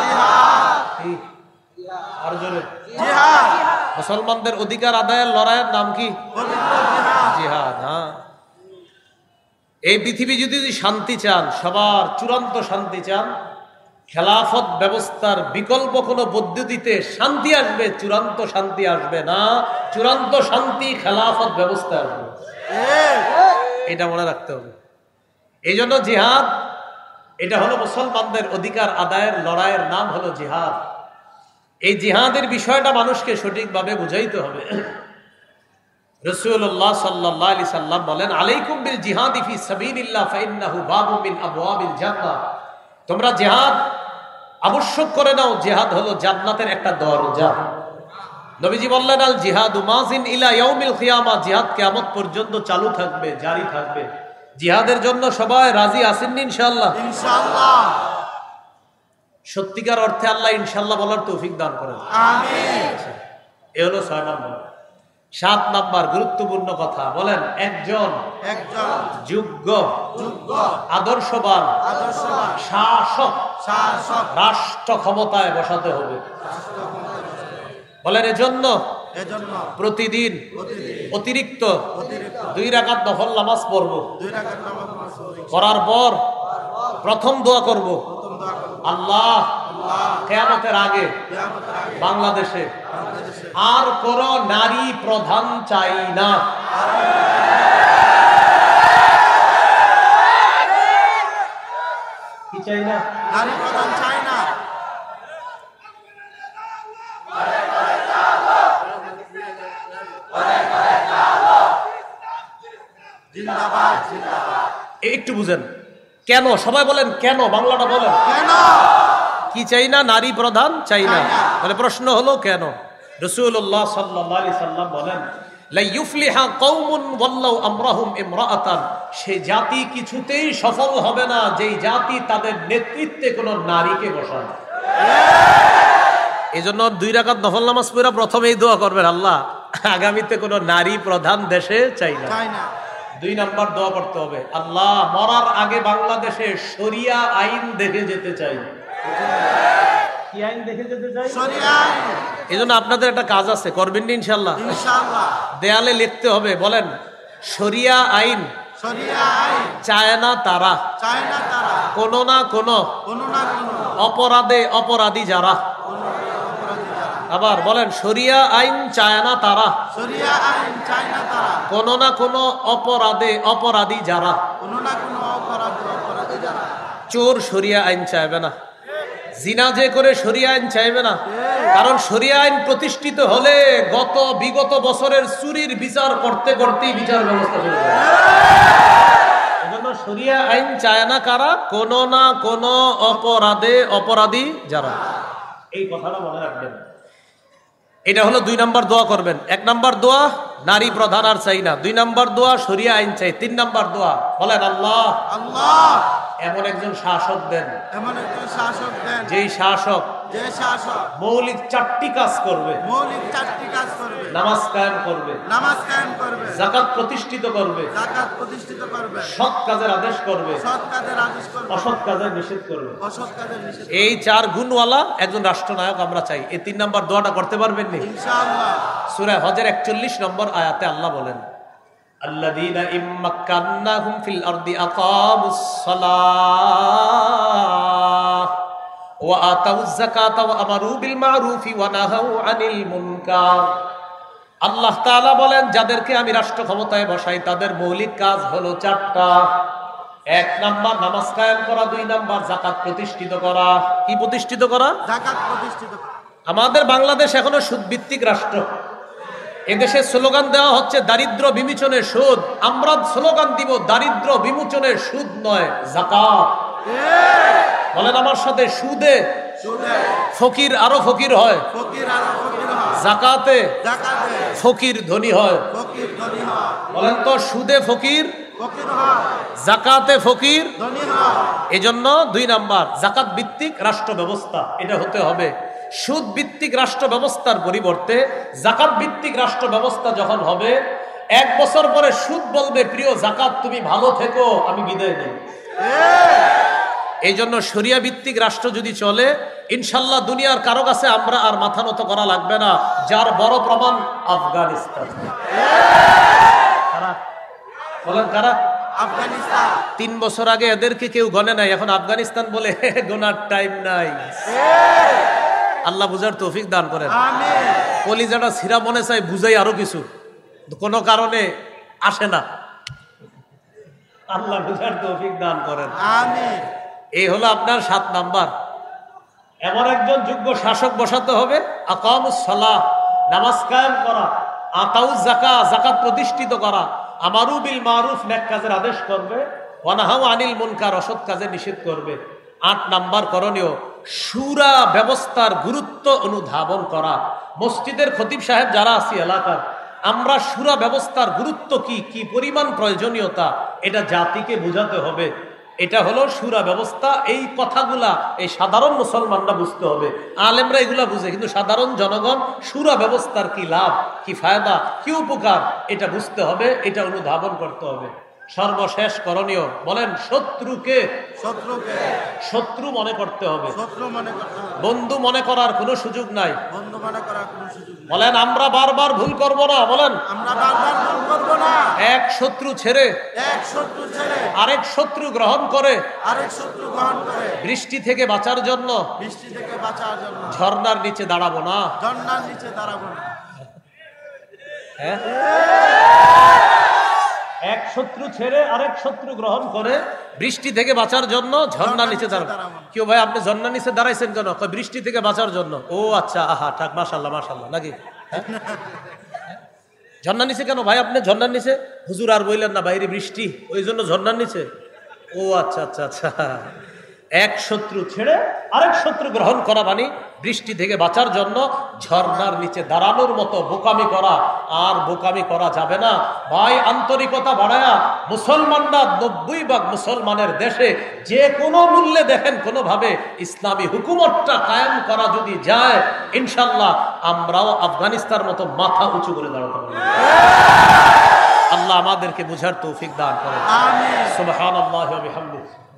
আর জোরে মুসলমানদের অধিকার আদায়ের লড়াইয়ের নাম কি? জিহাদ। হ্যাঁ, এই পৃথিবী যদি শান্তি চান, সবার চূড়ান্ত শান্তি চান, খেলাফত ব্যবস্থার বিকল্প কোনো পদ্ধতিতে শান্তি আসবে, চূড়ান্ত শান্তি আসবে না। চূড়ান্ত শান্তি খেলাফত ব্যবস্থা আসবে, এটা মনে রাখতে হবে। এই জন্য জিহাদ, এটা হলো মুসলমানদের অধিকার আদায়ের লড়াইয়ের নাম হলো জিহাদ। এই জিহাদের বিষয়টা মানুষকে সঠিকভাবে বুঝাইতে হবে। রাসূলুল্লাহ সাল্লাল্লাহু আলাইহি সাল্লাম বলেন, আলাইকুম বিল জিহাদি ফি সাবিলিল্লাহ ফাইন্নাহু বাবুম মিন আবওয়াবিল জান্নাহ। তোমরা জিহাদ আবশ্যক করে নাও, জিহাদ হলো জান্নাতের একটা দরজা। নবীজি বললেন, আল জিহাদু মাজিন ইলা ইয়াউমিল কিয়ামা, জিহাদ কিয়ামত পর্যন্ত চালু থাকবে, জারি থাকবে। জিহাদের জন্য সবাই রাজি আছেন ইনশাআল্লাহ? ইনশাআল্লাহ। সত্যিকার অর্থে আল্লাহ ইনশাআল্লাহ বলার তৌফিক দান করেন, আমিন। এই হলো 6 নম্বর। 7 নাম্বার গুরুত্বপূর্ণ কথা বলেন, একজন যোগ্য আদর্শবান শাসক রাষ্ট্র ক্ষমতায় বসাতে হবে। বলেন এজন্য প্রতিদিন অতিরিক্ত 2 রাকাত নফল নামাজ পড়ব। করার পর প্রথম দোয়া করব, আল্লাহ কিয়ামতের আগে বাংলাদেশে আর কোন নারী প্রধান চাই না। কি চাই না? নারী প্রধান চাই না। একটু বুঝেন কেন, সবাই বলেন কেন, বাংলাটা বলেন কেন। কি চাই না? নারী প্রধান চাই না। তাহলে প্রশ্ন হলো কেন? রাসূলুল্লাহ সাল্লাল্লাহু আলাইহি সাল্লাম বলেন, লা ইউফলিহা কওমুন ওয়াল্লাহু আমরাহুম ইমরাআতান, সেই জাতি কিছুতেই সফল হবে না যেই জাতি তাদের নেতৃত্বে কোন নারীকে বসায়। এজন্য 2 রাকাত নফল নামাজ পড়া প্রথমেই দোয়া করবেন, আল্লাহ আগামীতে কোন নারী প্রধান দেশে চাই না। 2 নাম্বার দোয়া করতে হবে, আল্লাহ মরার আগে বাংলাদেশে শরিয়া আইন দেখে যেতে চাই। কি আইন দেখে যেতে চাই? শরিয়া আইন। এজন্য আপনাদের একটা কাজ আছে, করবেন ইনশাআল্লাহ? ইনশাআল্লাহ। দেয়ালে লিখতে হবে, বলেন শরিয়া আইন চায় না তারা, কোন না কোন অপরাধে অপরাধী যারা। আবার বলেন শরিয়া আইন চায় না তারা, কোন না কোন অপরাধে অপরাধী যারা। চোর শরিয়া আইন চাইবে না, জিনা যে করে শরিয়া আইন চাইবে না, কারণ শরিয়া আইন প্রতিষ্ঠিত হলে বিগত বছরের চুরির বিচার করতে করতেই বিচার ব্যবস্থা শুরু হবে। এজন্য শরিয়া আইন চায় না কারা? কোন না কোন অপরাধে অপরাধী যারা। এই কথাটা মনে রাখবেন। এটা হলো 2 নাম্বার দোয়া করবেন। 1 নাম্বার দোয়া নারী প্রধান আর চাই না, 2 নাম্বার দোয়া শরিয়া আইন চাই, 3 নাম্বার দোয়া বলেন আল্লাহ এমন একজন শাসক দেন, যেই শাসক মৌলিক 4টি কাজ করবে। নামাজ কায়েম করবে, যাকাত প্রতিষ্ঠিত করবে, সৎ কাজের আদেশ করবে, অসৎ কাজের নিষেধ করবে। এই 4 গুণওয়ালা একজন রাষ্ট্রনায়ক আমরা চাই। এই 3 নাম্বার দোয়াটা করতে পারবেন নি? ইনশাআল্লাহ। সূরা হজের 41 নম্বর আয়াতে আল্লাহ বলেন, আল্লাযীনা ইম্মাক্কান্নাহুম ফিল আরদি আকামুস সালাহ ওয়া আতাউয যাকাতা ওয়া আমারু বিল মা'রুফি ওয়া নাহাউ আনিল মুনকার। আল্লাহ তাআলা বলেন, যাদেরকে আমি রাষ্ট্র ক্ষমতায় বসাই তাদের মৌলিক কাজ হলো 4টা। 1 নাম্বার নামাজ কায়েম করা, 2 নাম্বার যাকাত প্রতিষ্ঠিত করা। কি প্রতিষ্ঠিত করা? যাকাত প্রতিষ্ঠিত করা। আমাদের বাংলাদেশ এখনো সুদ ভিত্তিক রাষ্ট্র। এদেশে স্লোগান দেওয়া হচ্ছে দারিদ্র বিমোচনে সুদ। আমরা স্লোগান দিব দারিদ্র বিমোচনে সুদ নয়, যাকাত। বলেন আমার সাথে, সুদে ফকির আরো ফকির হয়, যাকাতে ফকির ধনী হয়। বলেন তো, সুদে ফকির, যাকাতে ফকির। এজন্য 2 নাম্বার, যাকাত ভিত্তিক রাষ্ট্র ব্যবস্থা এটা হতে হবে। সুদ ভিত্তিক রাষ্ট্র ব্যবস্থার পরিবর্তে যাকাত ভিত্তিক রাষ্ট্র ব্যবস্থা যখন হবে, 1 বছর পরে সুদ বলবে প্রিয় যাকাত তুমি ভালো থেকো, আমি বিদায় নেই। এই জন্য শরিয়া ভিত্তিক রাষ্ট্র যদি চলে, ইনশাল্লাহ দুনিয়ার কারো কাছে আমরা আর মাথা নত করা লাগবে না। যার বড় প্রমাণ আফগানিস্তান। বলেন কারা? আফগানিস্তান। 3 বছর আগে এদেরকে কেউ গণে নাই, এখন আফগানিস্তান বলে গোনার টাইম নাই। আল্লাহ বুঝার তৌফিক দান করেন। কলিজাটা ছিঁড়া মনে চাই বুঝাই আরো কিছু, কোনো কারণে আসে না। আল্লাহ বুঝার তৌফিক দান করেন। এই হলো আপনার 7 নাম্বার। এমন একজন যোগ্য শাসক বসাতে হবে, আকামুস সালাহ, নামাজ কায়েম করা, আতাউজ যাকাত, যাকাত প্রতিষ্ঠিত করা, আমারু বিল মারুফ, নেক কাজের আদেশ করবে, ওয়া নাহাউ আনিল মুনকার, অসৎ কাজে নিষেধ করবে। 8 নাম্বার করণীয়, শুরা ব্যবস্থার গুরুত্ব অনুধাবন করা। মসজিদের খতিব সাহেব যারা আছি এলাকার, আমরা শুরা ব্যবস্থার গুরুত্ব কি, কি পরিমাণ প্রয়োজনীয়তা, এটা জাতিকে বোঝাতে হবে। এটা হলো শুরা ব্যবস্থা। এই কথাগুলা এই সাধারণ মুসলমানরা বুঝতে হবে। আলেমরা এগুলা বুঝে, কিন্তু সাধারণ জনগণ শুরা ব্যবস্থার কি লাভ, কি ফায়দা, কি উপকার, এটা বুঝতে হবে, এটা অনুধাবন করতে হবে। সর্বশেষ করণীয়, বলেন শত্রুকে শত্রু মনে করতে হবে, বন্ধু মনে করার কোনো সুযোগ নাই। বলেন আমরা বারবার ভুল করব না, বলেন এক শত্রু ছেড়ে আরেক শত্রু গ্রহণ করে বৃষ্টি থেকে বাঁচার জন্য ঝর্ণার নিচে দাঁড়াবো না। হ্যাঁ, এক শত্রু ছেড়ে আরেক শত্রু গ্রহণ করে বৃষ্টি থেকে বাঁচার জন্য ঝর্ণার নিচে দাঁড়াবো। কেউ ভাই আপনি ঝর্ণার নিচে দাঁড়াইছেন কেন? বৃষ্টি থেকে বাঁচার জন্য। ও আচ্ছা, আহা থাক, মাশাআল্লাহ মাশাআল্লাহ, নাকি ঝর্ণার নিচে কেন ভাই আপনি? ঝর্ণার নিচে হুজুর আর বললেন না, বাইরে বৃষ্টি, ওই জন্য ঝর্ণার নিচে। ও আচ্ছা আচ্ছা আচ্ছা, এক শত্রু ছেড়ে আরেক শত্রু গ্রহণ করা মানে বৃষ্টি থেকে বাঁচার জন্য ঝর্ণার নিচে দাঁড়ানোর মতো বোকামি করা। আর বোকামি করা যাবে না ভাই। আন্তরিকতা বাড়ায়া মুসলমানরা 90% মুসলমানের দেশে যে কোনো মূল্যে দেখেন কোনোভাবে ইসলামী হুকুমতটা কায়েম করা যদি যায়, ইনশাল্লাহ আমরাও আফগানিস্তানের মতো মাথা উঁচু করে দাঁড়াতে পারব। আল্লাহ আমাদেরকে বুঝার তৌফিক দান করেন। সুবহানাল্লাহি ওয়া বিহামদিহি।